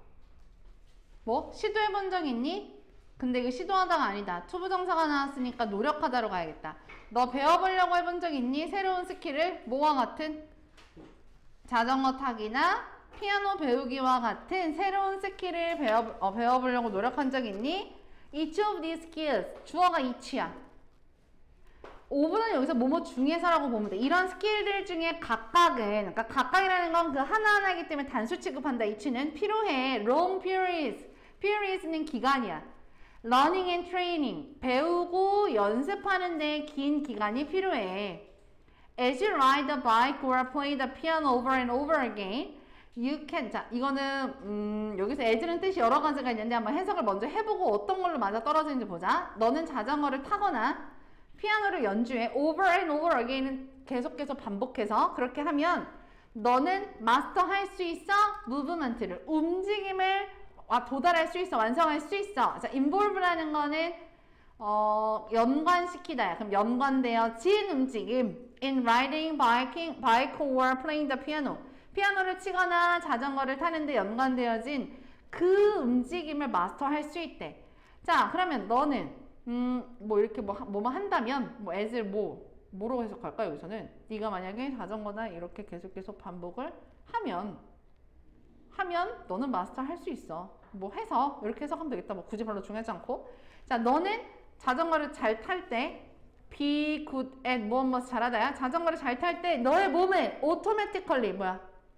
A: 뭐? 시도해본 적 있니? 근데 이거 시도하다가 아니다. 투부정사가 나왔으니까 노력하다로 가야겠다. 너 배워보려고 해본 적 있니? 새로운 스킬을? 뭐와 같은? 자전거 타기나 피아노 배우기와 같은 새로운 스킬을 배워, 어, 배워보려고 노력한 적 있니? Each of these skills. 주어가 each야. 오분은 여기서 뭐뭐 중에서라고 보면 돼. 이런 스킬들 중에 각각은, 그러니까 각각이라는 건 그 하나하나이기 때문에 단수 취급한다. each는 필요해. long periods. periods는 기간이야. learning and training. 배우고 연습하는 데 긴 기간이 필요해. As you ride the bike or play the piano over and over again, you can. 자, 이거는 음, 여기서 as는 뜻이 여러 가지가 있는데 한번 해석을 먼저 해보고 어떤 걸로 맞아 떨어지는지 보자. 너는 자전거를 타거나 피아노를 연주해. over and over again은 계속해서 반복해서 그렇게 하면 너는 마스터할 수 있어. 무브먼트를, 움직임을 도달할 수 있어. 완성할 수 있어. 자, involve라는 거는 어, 연관시키다. 그럼 연관되어진 움직임. in riding, biking, bike or playing the piano. 피아노를 치거나 자전거를 타는데 연관되어진 그 움직임을 마스터할 수 있대. 자, 그러면 너는 음, 뭐 이렇게 뭐, 뭐뭐 한다면 뭐 as를 뭐 뭐로 해석할까? 여기서는 네가 만약에 자전거나 이렇게 계속 계속 반복을 하면 하면 너는 마스터 할 수 있어. 뭐 해서 이렇게 해석하면 되겠다. 뭐 굳이 별로 중요하지 않고. 자, 너는 자전거를 잘 탈 때 be good at 무엇 무엇 잘하다야. 자전거를 잘 탈 때 너의 몸을 automatically 뭐야?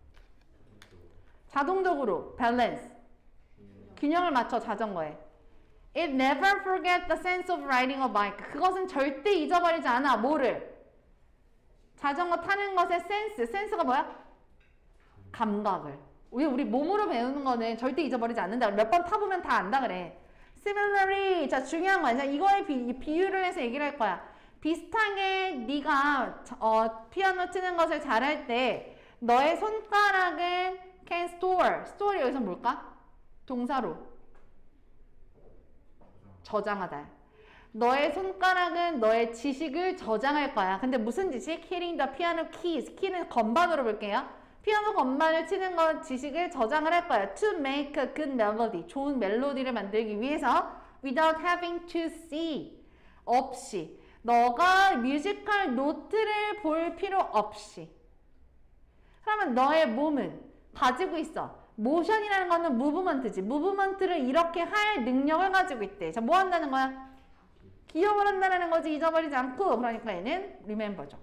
A: 자동적으로 balance, 균형을 맞춰 자전거에. It never forgets the sense of riding a bike. 그것은 절대 잊어버리지 않아. 뭐를? 자전거 타는 것의 센스. 센스가 뭐야? 감각을. 우리 우리 몸으로 배우는 거는 절대 잊어버리지 않는다. 몇 번 타보면 다 안다 그래. Similarly, 자 중요한 거 아니야. 이거에 비, 비유를 해서 얘기를 할 거야. 비슷하게 네가 어, 피아노 치는 것을 잘할 때 너의 손가락은 can store. store 여기서 뭘까? 동사로. 저장하다. 너의 손가락은 너의 지식을 저장할 거야. 근데 무슨 지식? Hitting the piano keys. 키는 건반으로 볼게요. 피아노 건반을 치는 건 지식을 저장을 할 거야. To make a good melody. 좋은 멜로디를 만들기 위해서 without having to see. 없이. 너가 뮤지컬 노트를 볼 필요 없이. 그러면 너의 몸은 가지고 있어. 모션이라는 거는 무브먼트지. 무브먼트를 이렇게 할 능력을 가지고 있대. 자, 뭐 한다는 거야? 기억을 한다는 거지. 잊어버리지 않고. 그러니까 얘는 remember죠.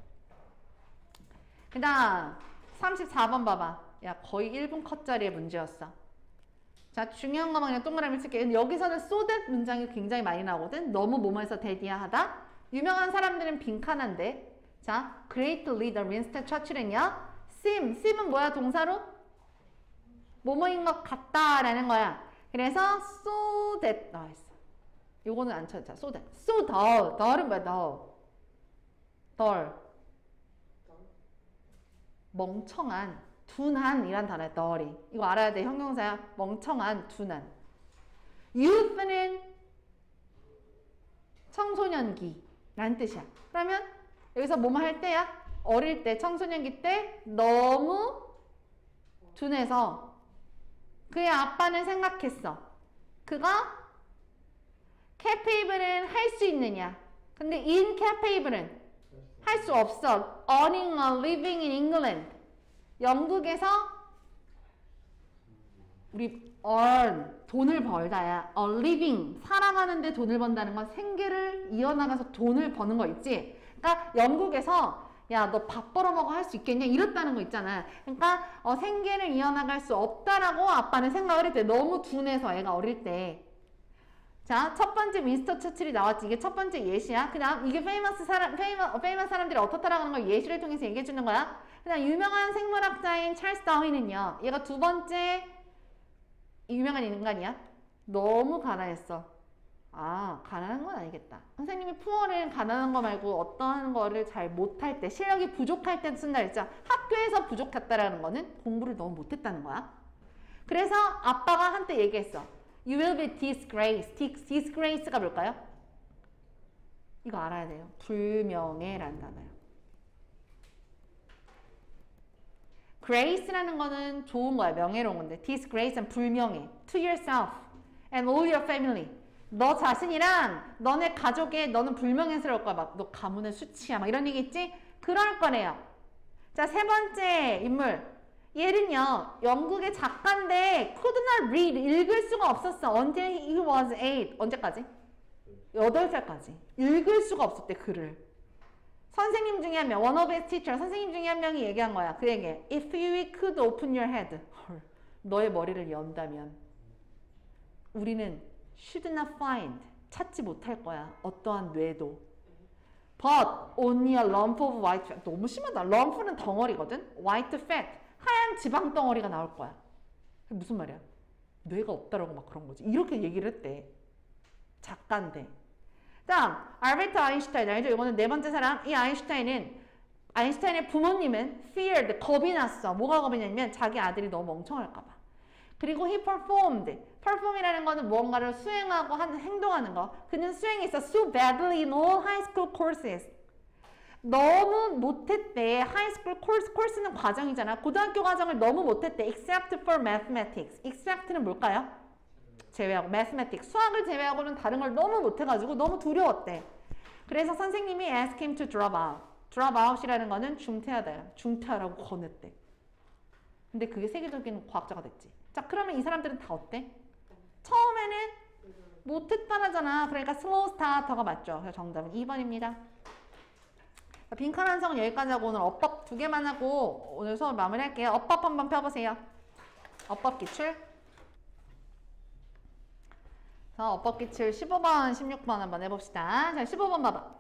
A: 그 다음 삼십사 번 봐봐. 야, 거의 일 분 컷짜리의 문제였어. 자, 중요한 거만 그냥 동그라미 칠게. 여기서는 so that 문장이 굉장히 많이 나오거든. 너무 뭐뭐에서 대디하다. 유명한 사람들은 빈칸한데. 자, great leader 윈스턴 처칠은요. seem. seem은 뭐야? 동사로? 뭐뭐인 것 같다라는 거야. 그래서 so that 나와있어. 요거는 안 쳐자. so that. so dull. dull은 뭐야? dull. dull. 멍청한, 둔한이란 단어야. dull이. 이거 알아야 돼. 형용사야. 멍청한, 둔한. youth는 청소년기라는 뜻이야. 그러면 여기서 뭐뭐 할 때야? 어릴 때, 청소년기 때 너무 둔해서 그의 아빠는 생각했어. 그가 capable은 할 수 있느냐. 근데 incapable은 할 수 없어. earning a living in England. 영국에서 우리 earn, 돈을 벌다야. a living, 살아가는데 돈을 번다는 건 생계를 이어나가서 돈을 버는 거 있지. 그러니까 영국에서 야, 너 밥 벌어먹어 할 수 있겠냐? 이렇다는 거 있잖아. 그러니까 어, 생계를 이어나갈 수 없다라고 아빠는 생각을 했대. 너무 둔해서 애가 어릴 때. 자, 첫 번째 윈스턴 처칠이 나왔지. 이게 첫 번째 예시야. 그 다음 이게 페이머스 사람, 페이머, 페이머스 사람들이 어떻다라고 하는 걸 예시를 통해서 얘기해 주는 거야. 그 다음 유명한 생물학자인 찰스 다윈은요. 얘가 두 번째 유명한 인간이야. 너무 가난했어. 아, 가난한 건 아니겠다. 선생님이 푸어를 가난한 거 말고 어떠한 거를 잘 못할 때, 실력이 부족할 때 쓴다 했죠. 학교에서 부족했다라는 거는 공부를 너무 못했다는 거야. 그래서 아빠가 한때 얘기했어. You will be disgraced. disgrace가 뭘까요? 이거 알아야 돼요. 불명예라는 단어예요. Grace라는 거는 좋은 거야. 명예로운 건데. Disgrace는 불명예. To yourself and all your family. 너 자신이랑 너네 가족에 너는 불명예스러울 거야. 막 너 가문의 수치야. 막 이런 얘기 있지? 그럴 거래요. 자, 세 번째 인물. 얘는요. 영국의 작가인데 could not read. 읽을 수가 없었어. Until he was eight. 언제까지? 여덟 살까지. 읽을 수가 없었대. 글을. 선생님 중에 한 명, one of his teacher, 선생님 중에 한 명이 얘기한 거야. 그 얘기. If you could open your head. 헐, 너의 머리를 연다면 우리는 should not find. 찾지 못할 거야. 어떠한 뇌도. But only a lump of white fat. 너무 심하다. lump는 덩어리거든. white fat. 하얀 지방 덩어리가 나올 거야. 무슨 말이야? 뇌가 없다라고 막 그런 거지. 이렇게 얘기를 했대. 작가인데. 다음, 알베르트 아인슈타인. 알죠? 이거는 네 번째 사람. 이 아인슈타인은, 아인슈타인의 부모님은 feared, 겁이 났어. 뭐가 겁이 났냐면 자기 아들이 너무 멍청할까 봐. 그리고 he performed. perform이라는 거는 무언가를 수행하고 한, 행동하는 거. 그는 수행했어. so badly in all high school courses. 너무 못했대. high school course, course는 과정이잖아. 고등학교 과정을 너무 못했대. except for mathematics. except는 뭘까요? 제외하고 mathematics, 수학을 제외하고는 다른 걸 너무 못해가지고 너무 두려웠대. 그래서 선생님이 ask him to drop out. drop out이라는 거는 중퇴하다. 중퇴하라고 권했대. 근데 그게 세계적인 과학자가 됐지. 자, 그러면 이 사람들은 다 어때? 처음에는 못했다라잖아. 그러니까 slow starter가 맞죠. 그래서 정답은 이 번입니다. 자, 빈칸 완성은 여기까지 하고 오늘 어법 두 개만 하고 오늘 수업 마무리할게요. 어법 한번 펴보세요. 어법 기출. 자, 어법 기출 십오 번, 십육 번 한번 해봅시다. 자, 십오 번 봐봐.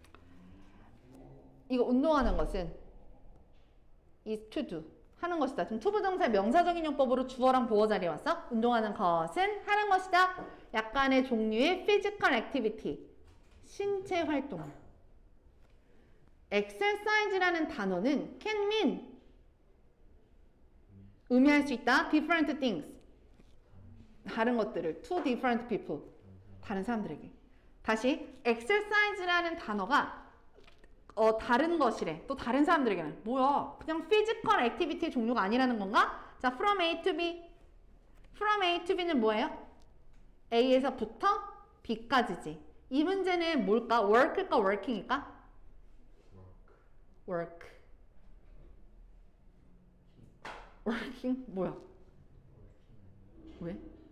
A: 이거 운동하는 것은 is to do. 하는 것이다. 지금 투부정사의 명사적인 용법으로 주어랑 보어 자리에 왔어. 운동하는 것은 하는 것이다. 약간의 종류의 physical activity. 신체 활동. exercise라는 단어는 can mean. 의미할 수 있다. different things. 다른 것들을 to different people. 다른 사람들에게. 다시 exercise라는 단어가 어, 다른 것이래. 또 다른 사람들에게는. 뭐야? 그냥 physical activity의 종류가 아니라는 건가? 자, from A to B. from A to B는 뭐예요? A에서부터 B까지지. 이 문제는 뭘까? work일까? working일까? work. working? 뭐야? 왜?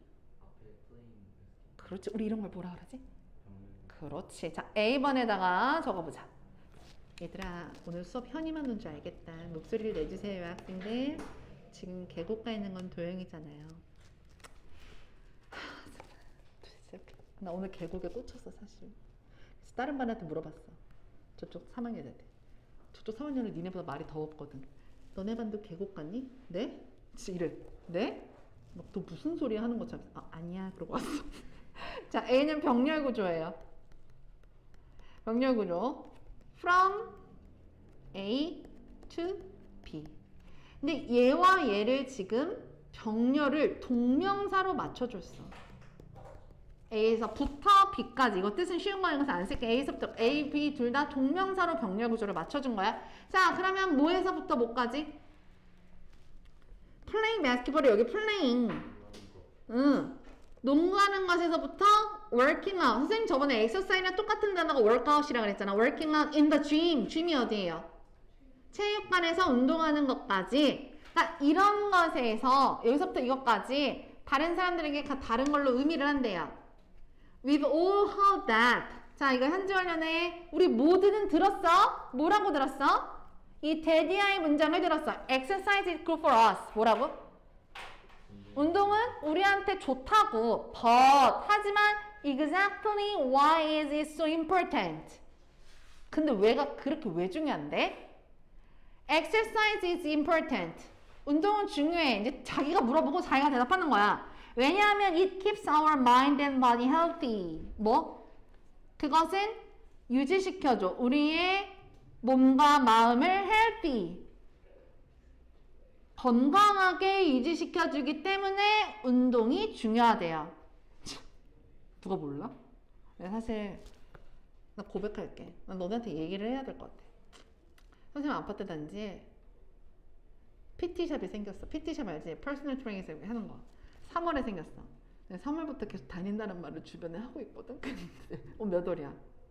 A: 그렇지. 우리 이런 걸 뭐라 그러지? 그렇지. 자, A 번에다가 적어보자. 얘들아, 오늘 수업 현이만 온 줄 알겠다. 목소리를 내주세요, 학생들. 지금 계곡가 있는 건 도영이잖아요. 나 오늘 계곡에 꽂혔어, 사실. 그래서 다른 반한테 물어봤어. 저쪽 삼 학년한테. 저쪽 삼 학년은 니네보다 말이 더 없거든. 너네 반도 계곡 갔니? 네? 진짜 이래. 네? 막 또 무슨 소리 하는 것처럼. 아, 아니야. 그러고 왔어. 자, A는 병렬 구조예요. 병렬 구조. From A to B. 근데 얘와 얘를 지금 병렬을 동명사로 맞춰줬어. A에서부터 B까지. 이거 뜻은 쉬운 거니까 이것은 안 쓸게. A에서부터 A, B 둘 다 동명사로 병렬 구조를 맞춰준 거야. 자, 그러면 뭐에서부터 뭐까지? playing basketball이 여기 playing. 응. 농구하는 것에서부터 working out. 선생님 저번에 exercise랑 똑같은 단어가 workout이라고 그랬잖아. working out in the gym. gym이 어디예요? 체육관에서 운동하는 것까지. 그러니까 이런 것에서 여기서부터 이것까지 다른 사람들에게 다 다른 걸로 의미를 한대요. We've all heard that. 자, 이거 현지 관련해. 우리 모두는 들었어? 뭐라고 들었어? 이 데디아의 문장을 들었어. Exercise is good for us. 뭐라고? 운동은 우리한테 좋다고. But 하지만 exactly why is it so important? 근데 왜가 그렇게 왜 중요한데? Exercise is important. 운동은 중요해. 이제 자기가 물어보고 자기가 대답하는 거야. 왜냐하면 it keeps our mind and body healthy. 뭐? 그것은 유지시켜줘. 우리의 몸과 마음을 healthy. 건강하게 유지시켜주기 때문에 운동이 중요하대요. 누가 몰라? 내가 사실 나 고백할게. 난 너네한테 얘기를 해야 될 것 같아. 선생님 아파트 단지에 피티샵이 생겼어. 피티샵 알지? 퍼스널 트레이닝 하는 거. 삼월에 생겼어. 삼월부터 계속 다닌다는 말을 주변에 하고 있거든. 어, 몇 월이야?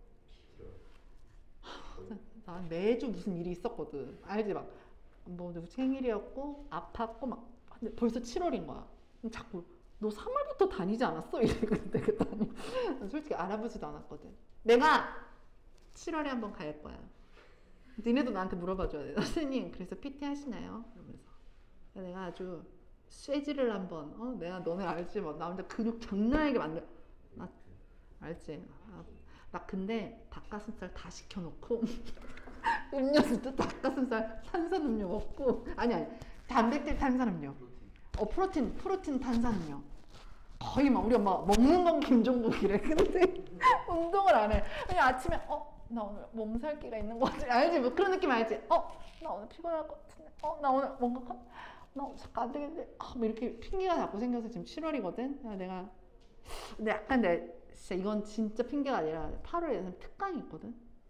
A: 나 매주 무슨 일이 있었거든. 알지? 막 뭐 누구 생일이었고 아팠고 막 근데 벌써 칠월인 거야. 그럼 자꾸 너 삼월부터 다니지 않았어? 이랬는데 그랬더니 솔직히 알아보지도 않았거든. 내가 칠월에 한번 갈 거야. 니네도 나한테 물어봐줘야 돼. 선생님 그래서 피티 하시나요? 이러면서 내가 아주 쇠질을 한번 어 내가 너네 알지? 뭐 나 혼자 근육 장난하게 만들 나 알지? 아, 나 근데 닭가슴살 다 시켜놓고 음료수도 닭가슴살 탄산음료 먹고 아니 아니 단백질 탄산음료 어 프로틴 프로틴 탄산음료 거의 막 우리 엄마 먹는 건 김종국이래. 근데 운동을 안 해. 그냥 아침에 어 나 오늘 몸살기가 있는 거 같아. 알지? 뭐 그런 느낌 알지? 어 나 오늘 피곤할 것 같은데 어 나 오늘 뭔가 나 오늘 잠깐 안 되겠는데 아, 뭐 이렇게 핑계가 자꾸 생겨서 지금 칠월이거든. 내가 근데 약간 내 진짜 이건 진짜 핑계가 아니라 팔월에 특강이 있거든.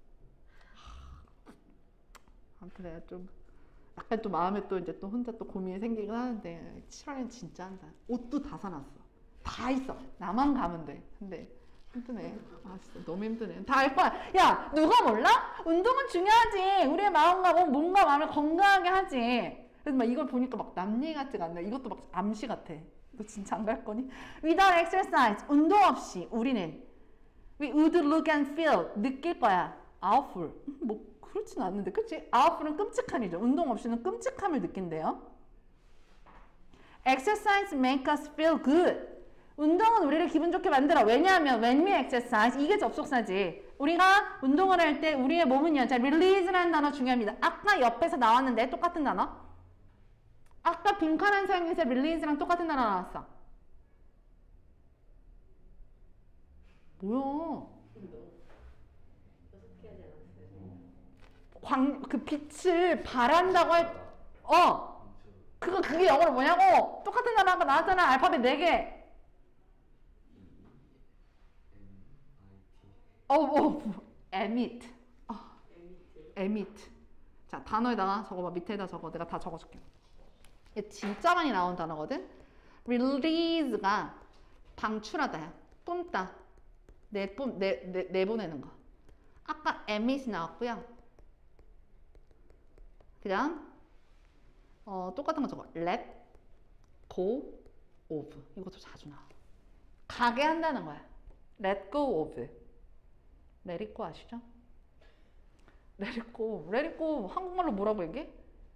A: 아무튼 내가 좀 약간 또 마음에 또 이제 또 혼자 또 고민이 생기긴 하는데 칠월엔 진짜 한다. 옷도 다 사놨어. 다 있어. 나만 가면 돼. 근데 힘드네. 아 진짜 너무 힘드네. 다 알 거야. 야 누가 몰라? 운동은 중요하지. 우리의 마음과 몸, 몸과 마음을 건강하게 하지. 그래서 막 이걸 보니까 막 남 얘기 같지가 않네. 이것도 막 암시 같아. 너 진짜 안 갈 거니? Without exercise, 운동 없이 우리는 we would look and feel, 느낄 거야. awful. 뭐 그렇진 않는데, 그치? awful은 끔찍함이죠. 운동 없이는 끔찍함을 느낀대요. Exercise make us feel good. 운동은 우리를 기분 좋게 만들어. 왜냐하면 when we exercise, 이게 접속사지. 우리가 운동을 할 때 우리의 몸은요, 자, release라는 단어 중요합니다. 아까 옆에서 나왔는데 똑같은 단어. 아까 빈칸한 사용에서 release랑 똑같은 단어 나왔어. 뭐야? 광, 그 빛을 발한다고 할, 어! 그거, 그게 영어로 뭐냐고! 똑같은 단어 아까 나왔잖아. 알파벳 네 개. 어, 어, emit. 어, emit. 자, 단어에다가 적어봐. 밑에다 적어. 내가 다 적어줄게. 이게 진짜 많이 나온 단어거든? release가 방출하다야. 뿜다. 내뿜, 내, 내, 내보내는 거. 아까 emit이 나왔고요. 그 다음, 어, 똑같은 거 적어. let go of. 이것도 자주 나와. 가게 한다는 거야. let go of. let it go 아시죠? let it go. let it go. 한국말로 뭐라고 얘기해?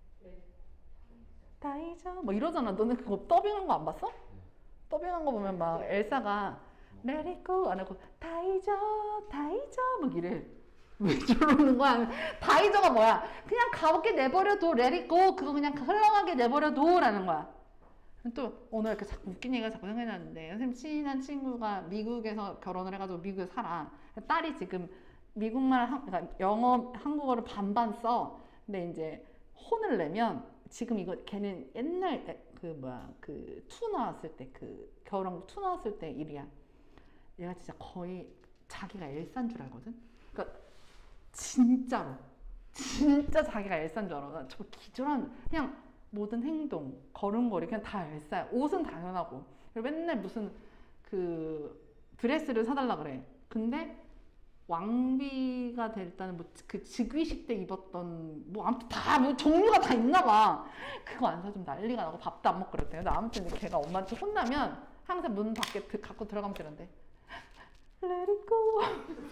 A: 다 잊어. 뭐 이러잖아. 너는 그거 더빙한 거 안 봤어? 더빙한 거 보면 막 엘사가 let it go 안 하고 다 잊어, 다 잊어 막 이래. 왜 저러는 거야? 다 잊어가 뭐야? 그냥 가볍게 내버려둬. let it go. 그거 그냥 흘러가게 내버려둬 라는 거야. 또 오늘 이렇게 자꾸 웃긴 얘기가 자꾸 생각나는데 선생님 친한 친구가 미국에서 결혼을 해가지고 미국에 살아. 딸이 지금 미국말, 그러니까 영어, 한국어를 반반 써. 근데 이제 혼을 내면 지금 이거 걔는 옛날 그 뭐야 그 투 나왔을 때 그 겨울왕국 투 나왔을 때 일이야. 얘가 진짜 거의 자기가 엘사인 줄 알거든. 그러니까 진짜로 진짜 자기가 엘사인 줄 알아. 저 기절한 그냥 모든 행동, 걸음걸이 그냥 다 엘사야. 옷은 당연하고. 그리고 맨날 무슨 그 드레스를 사달라 그래. 근데 왕비가 됐다는 뭐 그 즉위식 때 입었던 뭐 아무튼 다 뭐 종류가 다 있나 봐. 그거 안 사주면 난리가 나고 밥도 안 먹고 그랬대. 근데 아무튼 걔가 엄마한테 혼나면 항상 문 밖에 갖고 들어가면서 이런데 Let it go.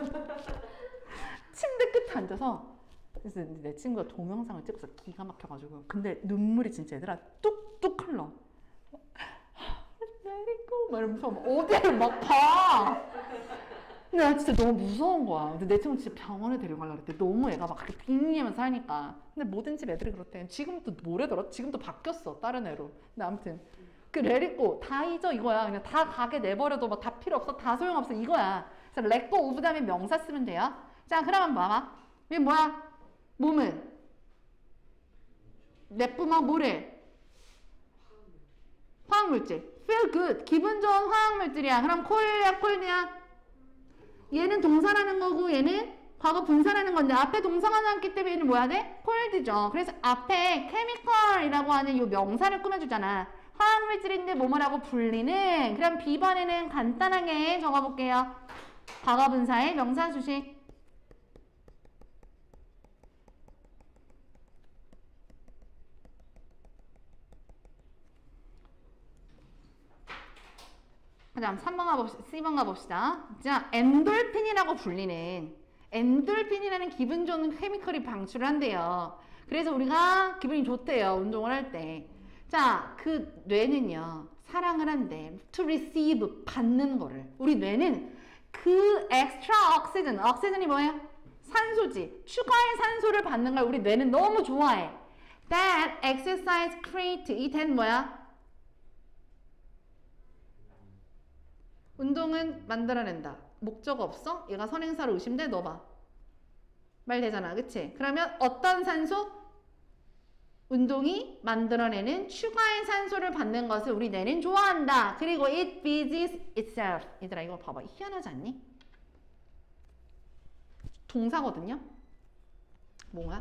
A: 침대 끝에 앉아서 그래서 내 친구가 동영상을 찍어서 기가 막혀가지고 근데 눈물이 진짜 얘들아 뚝뚝 흘러. Let it go 막 이러면서 어디를 막 봐. 근데 나 진짜 너무 무서운 거야. 근데 내 친구 진짜 병원에 데려가려고 그랬대. 너무 애가 막 그렇게 빙의하면서 하니까. 근데 모든 집 애들이 그렇대. 지금도 뭐래더라? 지금도 바뀌었어. 다른 애로. 근데 아무튼 그 레리고 다 잊어 이거야. 그냥 다 가게 내버려둬. 막 다 필요 없어. 다 소용없어. 이거야. 그래서 렛고 오브 다음에 명사 쓰면 돼요. 자 그러면 봐봐. 이게 뭐야? 몸은 내뿜어 뭐래? 화학물질. feel good. 기분 좋은 화학물질이야. 그럼 콜이야 콜드야? 얘는 동사라는 거고 얘는 과거 분사라는 건데 앞에 동사가 나왔기 때문에 얘는 뭐야 돼? 콜드 world죠. 그래서 앞에 chemical이라고 하는 이 명사를 꾸며주잖아. 화학물질인데 뭐뭐라고 불리는. 그럼 B번에는 간단하게 적어볼게요. 과거분사의 명사 수식. 그 다음 삼 번 가봅시다. 사 번 가봅시다. 자, 엔돌핀이라고 불리는, 엔돌핀이라는 기분 좋은 케미컬이 방출을 한대요. 그래서 우리가 기분이 좋대요. 운동을 할 때. 자, 그 뇌는요, 사랑을 한대. to receive, 받는 거를. 우리 뇌는 그 extra oxygen, oxygen이 뭐예요? 산소지. 추가의 산소를 받는 걸 우리 뇌는 너무 좋아해. that exercise create, 이 that 뭐야? 운동은 만들어낸다. 목적 없어? 얘가 선행사로 의심돼? 넣어봐. 말 되잖아. 그치? 그러면 어떤 산소? 운동이 만들어내는 추가의 산소를 받는 것을 우리 뇌는 좋아한다. 그리고 it busies itself. 얘들아 이거 봐봐. 희한하지 않니? 동사거든요? 뭔가?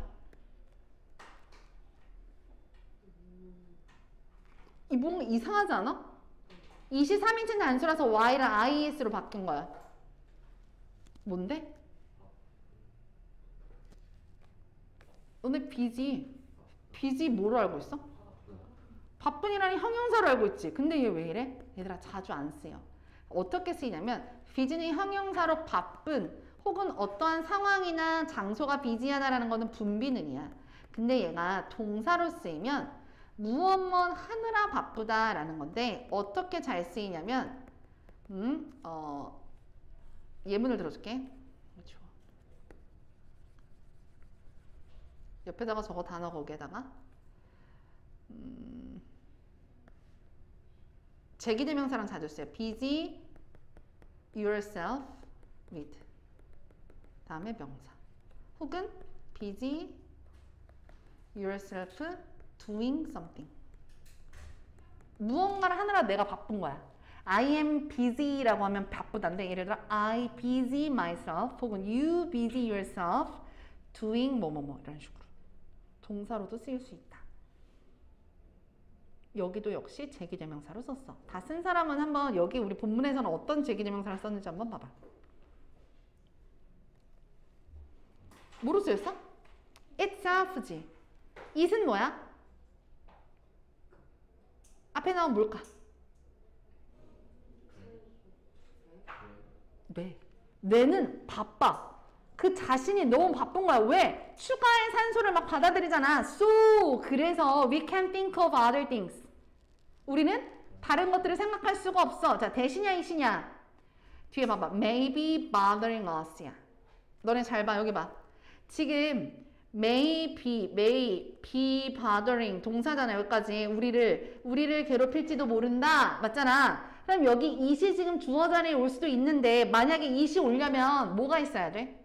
A: 이 뭔가 이상하지 않아? 이십삼 인칭 단수라서 y를 is로 바뀐 거야. 뭔데? 너네 busy, busy 뭐로 알고 있어? 바쁜이라는 형용사로 알고 있지. 근데 얘 왜 이래? 얘들아 자주 안 쓰여. 어떻게 쓰이냐면 busy는 형용사로 바쁜 혹은 어떠한 상황이나 장소가 비지하다라는 거는 분비능이야. 근데 얘가 동사로 쓰이면 무엇만 하느라 바쁘다라는 건데 어떻게 잘 쓰이냐면 음, 어, 예문을 들어줄게. 좋아. 옆에다가 저거 단어 거기에다가 음, 제기대명사랑 자주 써요. busy yourself with 다음에 명사 혹은 busy yourself doing something. 무언가를 하느라 내가 바쁜 거야. I am busy라고 하면 바쁘다인데 예를 들어 I busy myself 혹은 you busy yourself doing 뭐뭐뭐 이런 식으로 동사로도 쓰일 수 있다. 여기도 역시 제기대명사로 썼어. 다 쓴 사람은 한번 여기 우리 본문에서는 어떤 제기대명사를 썼는지 한번 봐봐. 뭐로 쓰였어? itself지. it은 뭐야? 앞에 나온 뭘까? 뇌. 뇌는 바빠. 그 자신이 너무 바쁜 거야. 왜? 추가의 산소를 막 받아들이잖아. So, 그래서 we can think of other things. 우리는 다른 것들을 생각할 수가 없어. 자, 대시냐 이시냐? 뒤에 봐봐. may be bothering us야. 너네 잘 봐. 여기 봐. 지금 may be, may be bothering 동사잖아. 여기까지 우리를 우리를 괴롭힐지도 모른다. 맞잖아. 그럼 여기 it이 지금 주어 자리에 올 수도 있는데 만약에 it이 오려면 뭐가 있어야 돼?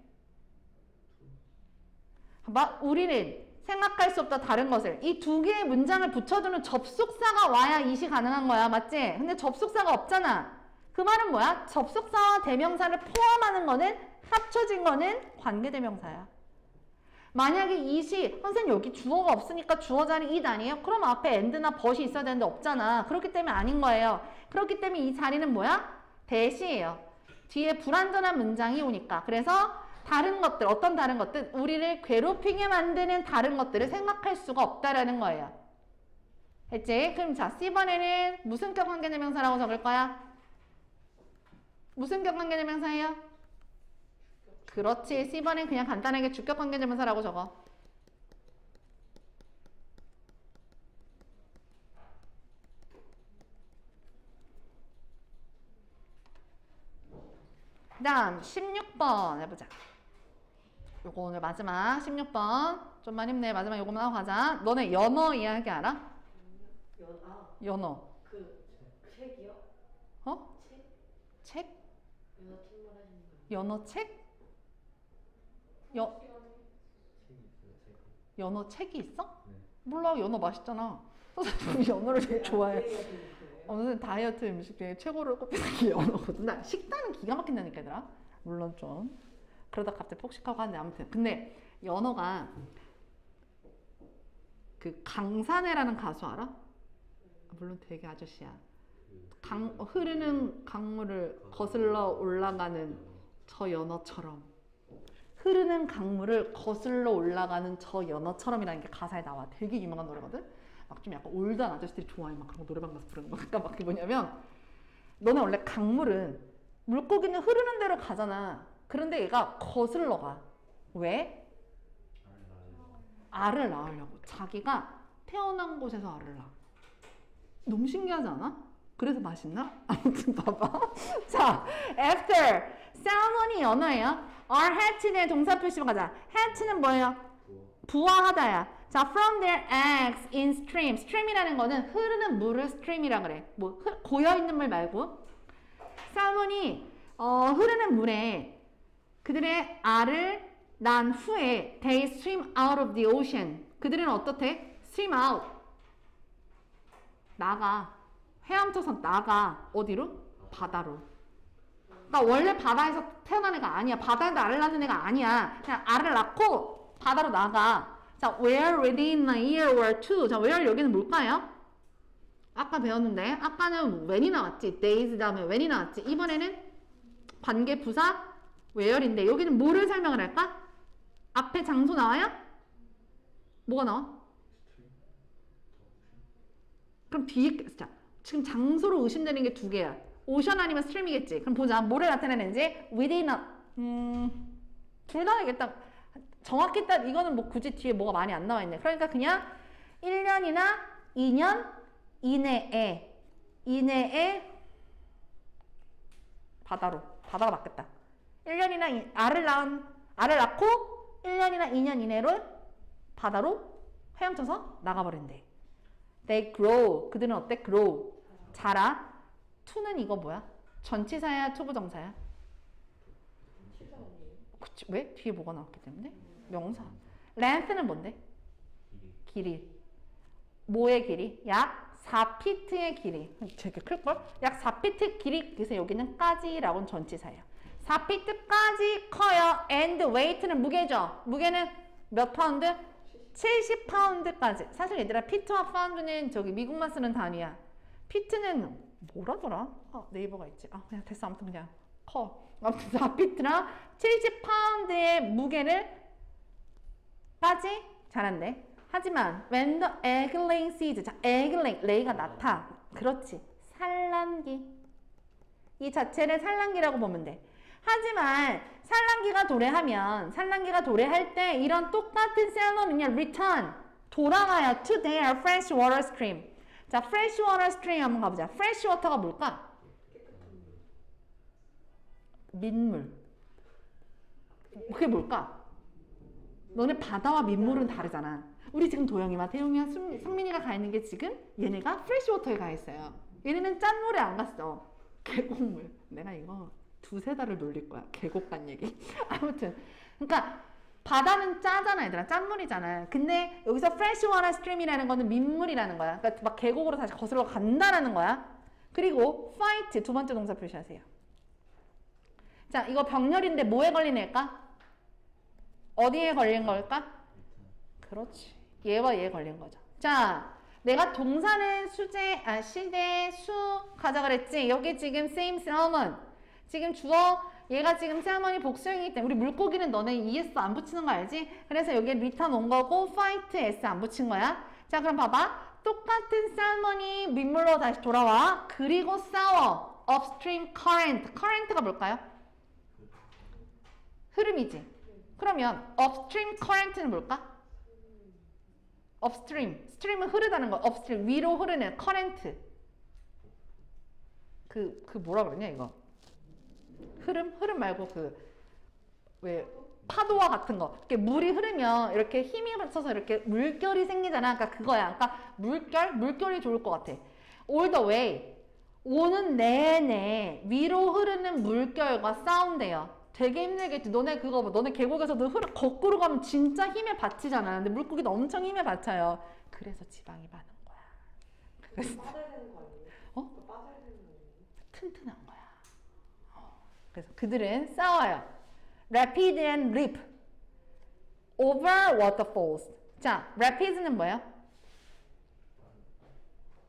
A: 봐봐. 우리는 생각할 수 없다 다른 것을 이 두 개의 문장을 붙여두는 접속사가 와야 it이 가능한 거야. 맞지? 근데 접속사가 없잖아. 그 말은 뭐야? 접속사와 대명사를 포함하는 거는 합쳐진 거는 관계대명사야. 만약에 it이 선생님 여기 주어가 없으니까 주어 자리 it 아니에요? 그럼 앞에 and나 but이 있어야 되는데 없잖아. 그렇기 때문에 아닌 거예요. 그렇기 때문에 이 자리는 뭐야? 대시예요. 뒤에 불완전한 문장이 오니까. 그래서 다른 것들, 어떤 다른 것들, 우리를 괴롭히게 만드는 다른 것들을 생각할 수가 없다라는 거예요. 했지? 그럼 자, C번에는 무슨 격 관계대명사라고 적을 거야? 무슨 격 관계대명사예요? 그렇지. C번엔 그냥 간단하게 주격 관계대명사라고 적어. 그 다음 십육 번 해보자. 요거 오늘 마지막 십육 번. 좀만 힘내. 마지막 요거만 하고 가자. 너네 연어 이야기 알아?
B: 연, 아,
A: 연어.
B: 그 책이요?
A: 어?
B: 책?
A: 책?
B: 연어 책만 하시는 거예요?
A: 연어 책? 여,
B: 책이 있어요, 책.
A: 연어 책이 있어?
B: 네.
A: 몰라. 연어 맛있잖아. 선생님 연어를 되게 좋아해.
B: 안 되게
A: 어, 선생님 다이어트 음식 중에 최고로 꼽히는 게 연어거든. 나 식단은 기가 막힌다니까 얘들아. 물론 좀 그러다 갑자기 폭식하고 하는데 아무튼 근데 연어가 그 강산해라는 가수 알아? 물론 되게 아저씨야. 강, 흐르는 강물을 거슬러 올라가는 저 연어처럼. 흐르는 강물을 거슬러 올라가는 저 연어처럼이라는 게 가사에 나와. 되게 유명한 노래거든? 막 좀 약간 올드한 아저씨들이 좋아해. 막 그런 거 노래방 가서 부르는 거. 그러니까 막 그게 뭐냐면 너네 원래 강물은 물고기는 흐르는 대로 가잖아. 그런데 얘가 거슬러 가. 왜? 알을 낳으려고. 자기가 태어난 곳에서 알을 낳아. 너무 신기하지 않아? 그래서 맛있나? 아무튼 봐봐. 자, after. salmon이 언어예요. are hatched의 동사 표시로 가자. hatch는 뭐예요? 부화하다야. 자, from their eggs in stream. stream이라는 거는 흐르는 물을 stream이라 그래. 뭐 흐, 고여있는 물 말고. 살몬이 어, 흐르는 물에 그들의 알을 낳은 후에 they swim out of the ocean. 그들은 어떻대? swim out. 나가. 헤엄쳐서 나가. 어디로? 바다로. 그러니까 원래 바다에서 태어난 애가 아니야. 바다에서 알을 낳는 애가 아니야. 그냥 알을 낳고 바다로 나가. 자, where within a year or two. 자, where 여기는 뭘까요? 아까 배웠는데 아까는 when이 나왔지. days 다음에 when이 나왔지. 이번에는 관계 부사 where인데 여기는 뭐를 설명을 할까? 앞에 장소 나와요? 뭐가 나와? 그럼 뒤에 자, 지금 장소로 의심되는 게 두 개야. 오션 아니면 스트림이겠지. 그럼 보자. 뭐를 나타내는지 within a 음, 둘 다 되겠다. 정확히 딱 이거는 뭐 굳이 뒤에 뭐가 많이 안 나와 있네. 그러니까 그냥 일 년이나 이 년 이내에 이내에 바다로 바다가 맞겠다. 일 년이나 이, 알을 낳은 알을 낳고 일 년이나 이 년 이내로 바다로 헤엄쳐서 나가버린대. They grow. 그들은 어때? grow. 자라. to는 이거 뭐야? 전치사야? 투부정사야? 그치, 왜? 뒤에 뭐가 나왔기 때문에? 명사. length는 뭔데? 길이. 뭐의 길이? 약 사 피트의 길이. 되게 클걸? 약 사 피트 길이. 그래서 여기는 까지라고는 전치사예요. 사 피트까지 커요. and weight는 무게죠. 무게는 몇 파운드? 칠십 파운드까지. 사실 얘들아 피트와 파운드는 저기 미국만 쓰는 단위야. 피트는 뭐라더라? 아, 네이버가 있지. 아 그냥 됐어. 아무튼 그냥 커. 아무튼 사 피트나 칠십 파운드의 무게를 까지 자란대. 하지만 when the egg-laying seeds. 자, egg-laying. 레이가 낳다. 그렇지. 산란기. 이 자체를 산란기라고 보면 돼. 하지만 산란기가 도래하면 산란기가 도래할 때 이런 똑같은 셀러는요 return 돌아가요 to their fresh water stream. 자, fresh water stream 한번 가보자. fresh water가 뭘까? 민물. 그게 뭘까? 너네 바다와 민물은 다르잖아. 우리 지금 도영이와 태용이와 성민이가 가 있는 게 지금 얘네가 fresh water에 가 있어요. 얘네는 짠물에 안 갔어. 계곡물. 내가 이거 두세 달을 놀릴 거야. 계곡 간 얘기. 아무튼 그러니까 바다는 짜잖아 얘들아. 짠물이잖아. 근데 여기서 freshwater stream이라는 거는 민물이라는 거야. 그러니까 막 계곡으로 다시 거슬러 간다라는 거야. 그리고 fight 두 번째 동사 표시하세요. 자, 이거 병렬인데 뭐에 걸린 애일까? 어디에 걸린 걸까? 그렇지. 얘와 얘에 걸린 거죠. 자, 내가 동사는 수제, 아, 시대, 수 가자 그랬지? 여기 지금 same salmon. 지금 주어, 얘가 지금 salmon이 복수형이기 때문에 우리 물고기는 너네 es 안 붙이는 거 알지? 그래서 여기에 return 온 거고 fight s 안 붙인 거야. 자, 그럼 봐봐. 똑같은 salmon이 민물로 다시 돌아와. 그리고 싸워. upstream current. current가 뭘까요? 흐름이지. 그러면 upstream current는 뭘까? upstream. stream은 흐르다는 거. upstream. 위로 흐르는 current. 그, 그 뭐라 그러냐 이거. 흐름? 흐름 말고 그 왜 파도와 같은 거. 이렇게 물이 흐르면 이렇게 힘이 받쳐서 이렇게 물결이 생기잖아. 그러니까 그거야. 그러니까 물결? 물결이 좋을 것 같아. all the way. 오는 내내 위로 흐르는 물결과 싸운대요. 되게 힘들겠지. 너네 그거 뭐 너네 계곡에서도 흐르, 거꾸로 가면 진짜 힘에 받치잖아. 근데 물고기도 엄청 힘에 받쳐요. 그래서 지방이 많은 거야. 그래서
B: 빠져야 되는 거 아니에요?
A: 어?
B: 빠져야 되는 거 아니에요?
A: 튼튼한 거야. 어. 그래서 그들은 싸워요. Rapid and leap over waterfalls. 자, rapids는 뭐예요?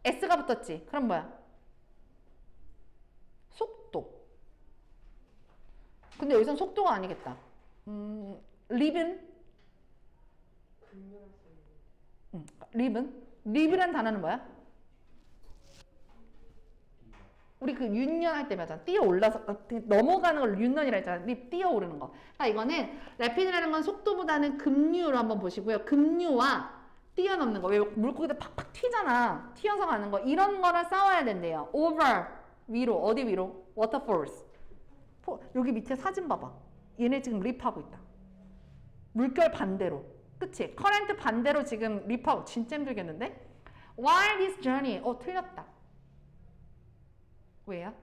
A: S가 붙었지. 그럼 뭐야? 속도. 근데 여기선 속도가 아니겠다. 음, 립은?
B: 금융할 수 있는.
A: 음, 립은? 립이란 단어는 뭐야? 우리 그 윤년할 때 맞아. 뛰어 올라서 넘어가는 걸 윤년이라 했잖아. 립 뛰어 오르는 거. 그러니까 이거는 래피드라는 건 속도보다는 급류로 한번 보시고요. 급류와 뛰어넘는 거. 왜 물고기들 팍팍 튀잖아. 튀어서 가는 거. 이런 거를 싸워야 된대요. over 위로 어디 위로? waterfalls. 여기 밑에 사진 봐봐. 얘네 지금 립하고 있다. 물결 반대로. 그치? 커렌트 반대로 지금 립하고 진짜 힘들겠는데? Why this journey? 어 틀렸다. 왜요?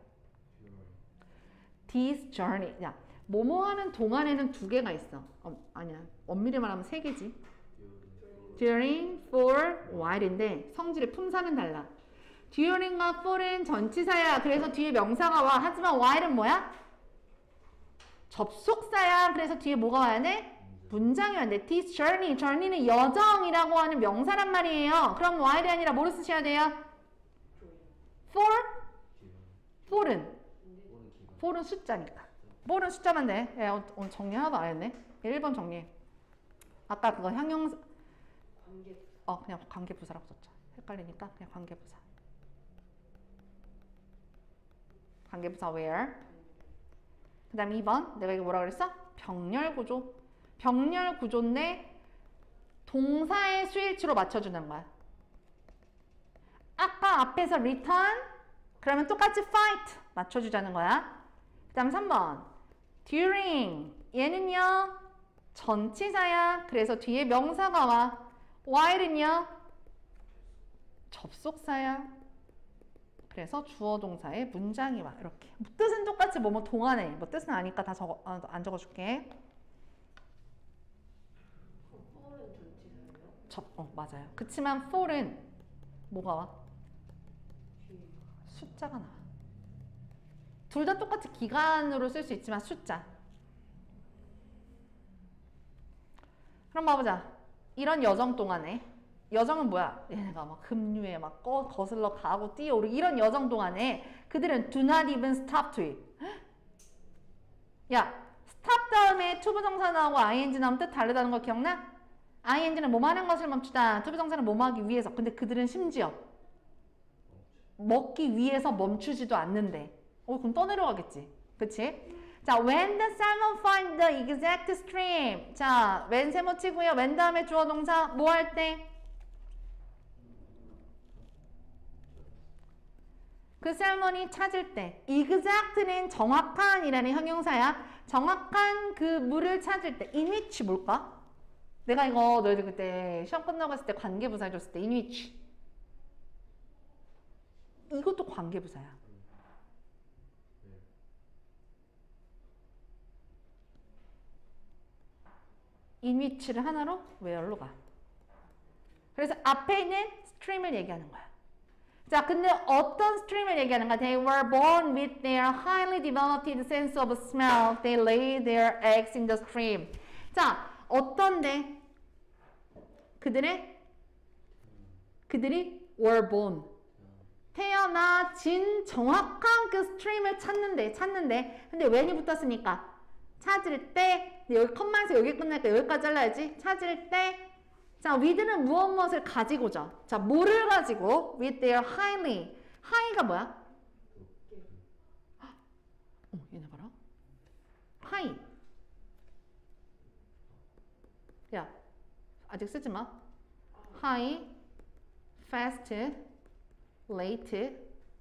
A: This journey. 야, 뭐뭐 하는 동안에는 두 개가 있어. 어, 아니야. 엄밀히 말하면 세 개지. During, for, while인데 성질의 품사는 달라. During과 for은 전치사야. 그래서 뒤에 명사가 와. 하지만 while은 뭐야? 접속사야. 그래서 뒤에 뭐가 와야 돼? 문장이 와야 돼. This journey. journey는 여정이라고 하는 명사란 말이에요. 그럼 while이 아니라 뭐로 쓰셔야 돼요? for? for은? for은 숫자니까. for은 숫자만 돼. 야, 오늘 정리 하나도 안 했네. 일 번 정리해. 아까 그거 형용사.
B: 관계.
A: 어, 그냥 관계부사라고 썼죠. 헷갈리니까 그냥 관계부사. 관계부사 where. 그 다음 이 번. 내가 이거 뭐라 그랬어? 병렬구조. 병렬구조인데 동사의 수일치로 맞춰주는 거야. 아까 앞에서 return. 그러면 똑같이 fight. 맞춰주자는 거야. 그 다음 삼 번. during. 얘는요. 전치사야. 그래서 뒤에 명사가 와. while은요. 접속사야. 그래서 주어 동사의 문장이 와. 이렇게. 뭐 뜻은 똑같이 뭐뭐 동안에. 뭐 뜻은 아니까 다 적어, 아, 안 적어줄게.
B: for은 전치사예요?
A: 접, 어, 맞아요. 그치만 for은 뭐가 와? 숫자가 나와. 둘 다 똑같이 기간으로 쓸 수 있지만 숫자. 그럼 봐보자. 이런 여정 동안에 여정은 뭐야? 얘네가 막 급류에 막 꺼, 거슬러 가고 뛰어오르고 이런 여정 동안에 그들은 do not even stop to it. 야, stop 다음에 투부정사 나오고 ing 나오면 뜻 다르다는 거 기억나? ing는 뭐뭐 하는 것을 멈추다. 투부정사는 뭐뭐 하기 위해서. 근데 그들은 심지어 먹기 위해서 멈추지도 않는데. 어, 그럼 떠내려가겠지. 그치? 자, when the salmon find the exact stream. 자, when 세모치고요. when 다음에 주어 동사 뭐 할 때? 그 살몬이 찾을 때. exact는 정확한이라는 형용사야. 정확한 그 물을 찾을 때. in which 뭘까? 내가 이거 너희들 그때 시험 끝나고 했을 때 관계부사 해줬을 때 in which. 이것도 관계부사야. in which를 하나로 where로 가. 그래서 앞에 있는 stream을 얘기하는 거야. 자, 근데 어떤 stream을 얘기하는가? They were born with their highly developed sense of smell. They lay their eggs in the stream. 자, 어떤데? 그들의 그들이 were born. 태어나진 정확한 그 스트림을 찾는데 찾는데 근데 when이 붙었으니까 찾을 때 여기 컴마에서 여기 끝나니까 여기까지 잘라야지. 찾을 때 자, with는 무엇 무엇을 가지고죠. 자, 뭐를 가지고 with their highly. high가 뭐야? 어, 얘네 봐라. high. 야, 아직 쓰지 마. high, fast, late.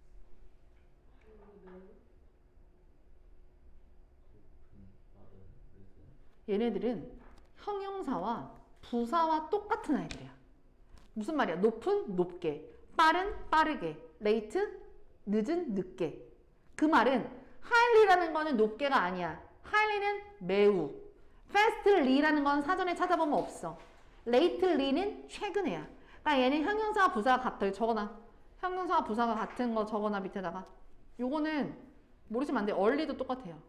A: 얘네들은 형용사와 부사와 똑같은 아이들이야. 무슨 말이야? 높은 높게, 빠른 빠르게, late 늦은 늦게. 그 말은 highly라는 거는 높게가 아니야. highly는 매우. fastly라는 건 사전에 찾아보면 없어. lately는 최근에야. 그러니까 얘는 형용사와 부사가 같아. 적어놔. 형용사와 부사가 같은 거 적어놔 밑에다가. 요거는 모르시면 안 돼. early도 똑같아요.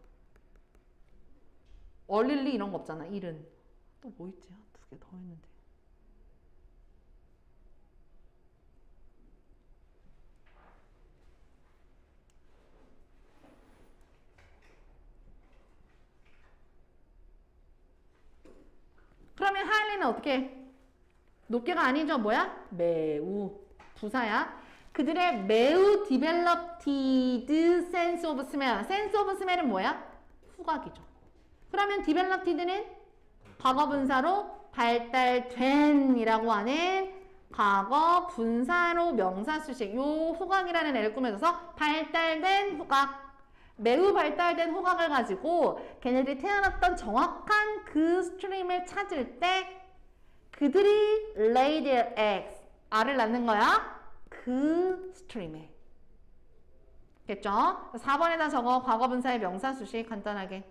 A: early 이런 거 없잖아. 일은. 또 뭐 있지? 두 개 더 있는데. highly는 어떻게? 높게가 아니죠. 뭐야? 매우. 부사야. 그들의 매우 developed sense of smell. sense of smell은 뭐야? 후각이죠. 그러면 developed는 과거 분사로 발달된 이라고 하는 과거 분사로 명사 수식. 요 후각이라는 애를 꾸며줘서 발달된 후각. 매우 발달된 후각을 가지고 걔네들이 태어났던 정확한 그 스트림을 찾을 때 그들이 lay their eggs. 알을 낳는 거야. 그 스트림에. 겠죠? 사 번에다 적어. 과거 분사의 명사 수식 간단하게.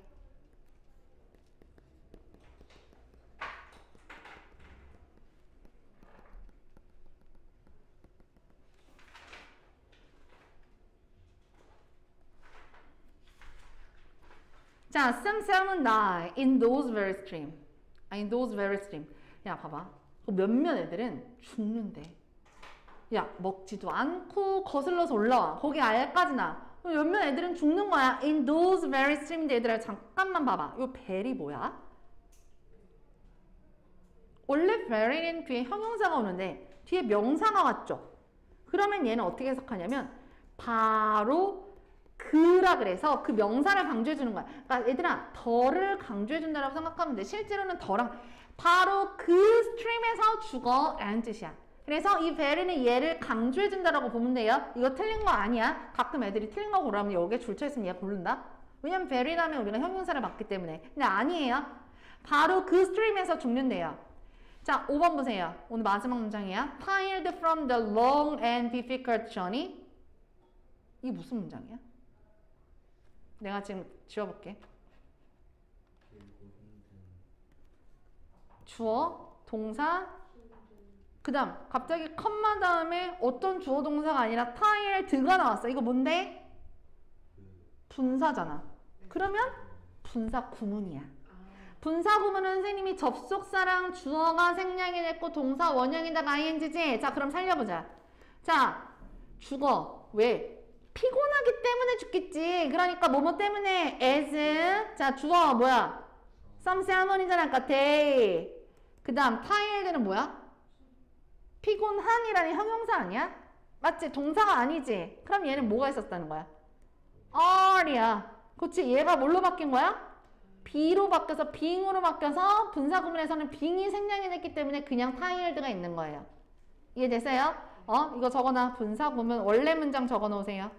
A: 자, some salmon die in those very stream. in those very stream. 야, 봐봐. 몇몇 애들은 죽는데. 야, 먹지도 않고 거슬러서 올라와. 거기 알까지 나. 몇몇 애들은 죽는 거야. in those very stream. 얘들아, 잠깐만 봐봐. 요 very이 뭐야? 원래 very는 뒤에 형용사가 오는데 뒤에 명사가 왔죠. 그러면 얘는 어떻게 해석하냐면 바로 그라 그래서 그 명사를 강조해 주는 거야. 그러니까 얘들아, 더를 강조해 준다고 생각하면 돼. 실제로는 더랑 바로 그 스트림에서 죽어 라는 뜻이야. 그래서 이 very는 얘를 강조해 준다라고 보면 돼요. 이거 틀린 거 아니야. 가끔 애들이 틀린 거 고르면 여기에 줄쳐 있으면 얘 고른다. 왜냐면 very라면 우리가 형용사를 맞기 때문에. 근데 아니에요. 바로 그 스트림에서 죽는데요. 자, 오 번 보세요. 오늘 마지막 문장이야. Tired from the long and difficult journey. 이게 무슨 문장이야? 내가 지금 지워볼게. 주어, 동사, 그 다음 갑자기 컴마 다음에 어떤 주어 동사가 아니라 tired가 나왔어. 이거 뭔데? 분사잖아. 그러면 분사 구문이야. 분사 구문은 선생님이 접속사랑 주어가 생략이 됐고 동사 원형에다가 아이엔지지. 자, 그럼 살려보자. 자, 죽어. 왜? 피곤하기 때문에 죽겠지. 그러니까 뭐뭐 때문에 as. 자, 주어 뭐야? some salmon이잖아. 아까 day. 그 다음 tired는 뭐야? 피곤한이라는 형용사 아니야? 맞지? 동사가 아니지? 그럼 얘는 뭐가 있었다는 거야? are야. 그치? 얘가 뭘로 바뀐 거야? be로 바뀌어서 being으로 바뀌어서 분사 구문에서는 being이 생략이 됐기 때문에 그냥 tired가 있는 거예요. 이해됐어요? 어? 이거 적어놔. 분사 구문 원래 문장 적어놓으세요.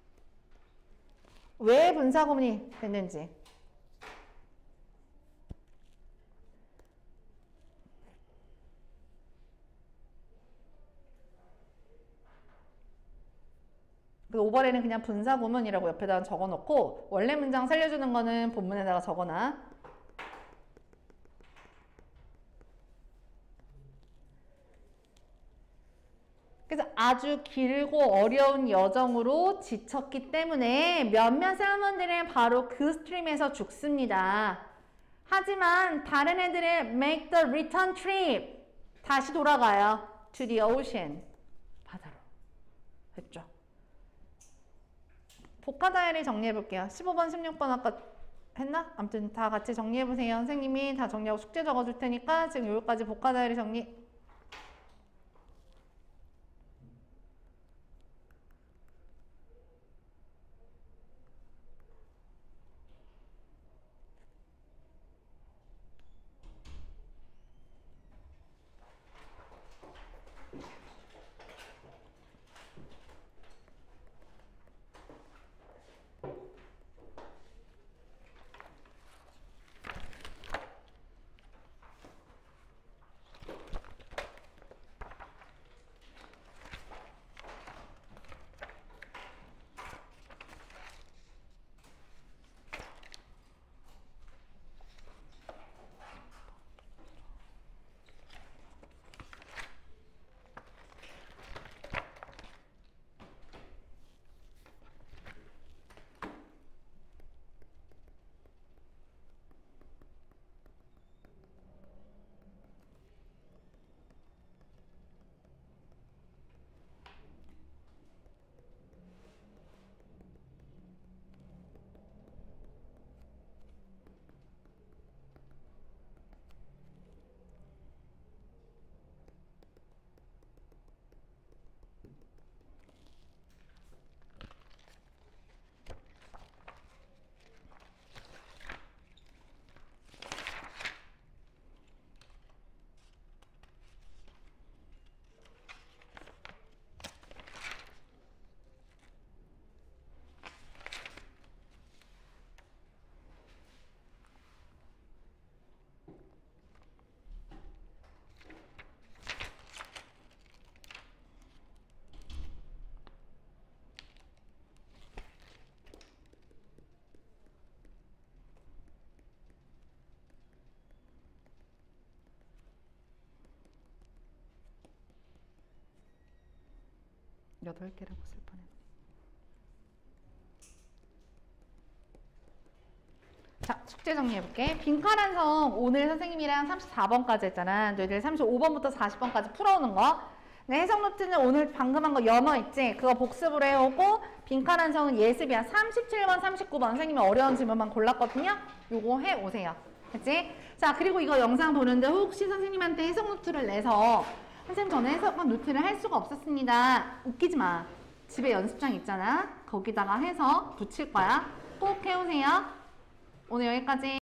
A: 왜 분사 구문이 됐는지. 오 번에는 그냥 분사 구문이라고 옆에다가 적어놓고 원래 문장 살려주는 거는 본문에다가 적어놔. 그래서 아주 길고 어려운 여정으로 지쳤기 때문에 몇몇 살몬들은 바로 그 스트림에서 죽습니다. 하지만 다른 애들은 make the return trip. 다시 돌아가요. to the ocean. 바다로. 됐죠? 복화다이어리 정리해볼게요. 십오 번, 십육 번 아까 했나? 아무튼 다 같이 정리해보세요. 선생님이 다 정리하고 숙제 적어줄 테니까 지금 여기까지 복화다이어리 정리. 여덟 개라고 쓸 뻔했네. 자, 숙제 정리해볼게. 빈칸한 성 오늘 선생님이랑 삼십사 번까지 했잖아. 너희들 삼십오 번부터 사십 번까지 풀어오는 거. 네, 해석 노트는 오늘 방금 한 거 연어 있지? 그거 복습으로 해오고 빈칸한 성은 예습이야. 삼십칠 번, 삼십구 번 선생님이 어려운 질문만 골랐거든요. 요거 해오세요. 그치? 자, 그리고 이거 영상 보는데 혹시 선생님한테 해석 노트를 내서 선생님 저는 해석 노트를 할 수가 없었습니다. 웃기지 마. 집에 연습장 있잖아. 거기다가 해서 붙일 거야. 꼭 해오세요. 오늘 여기까지.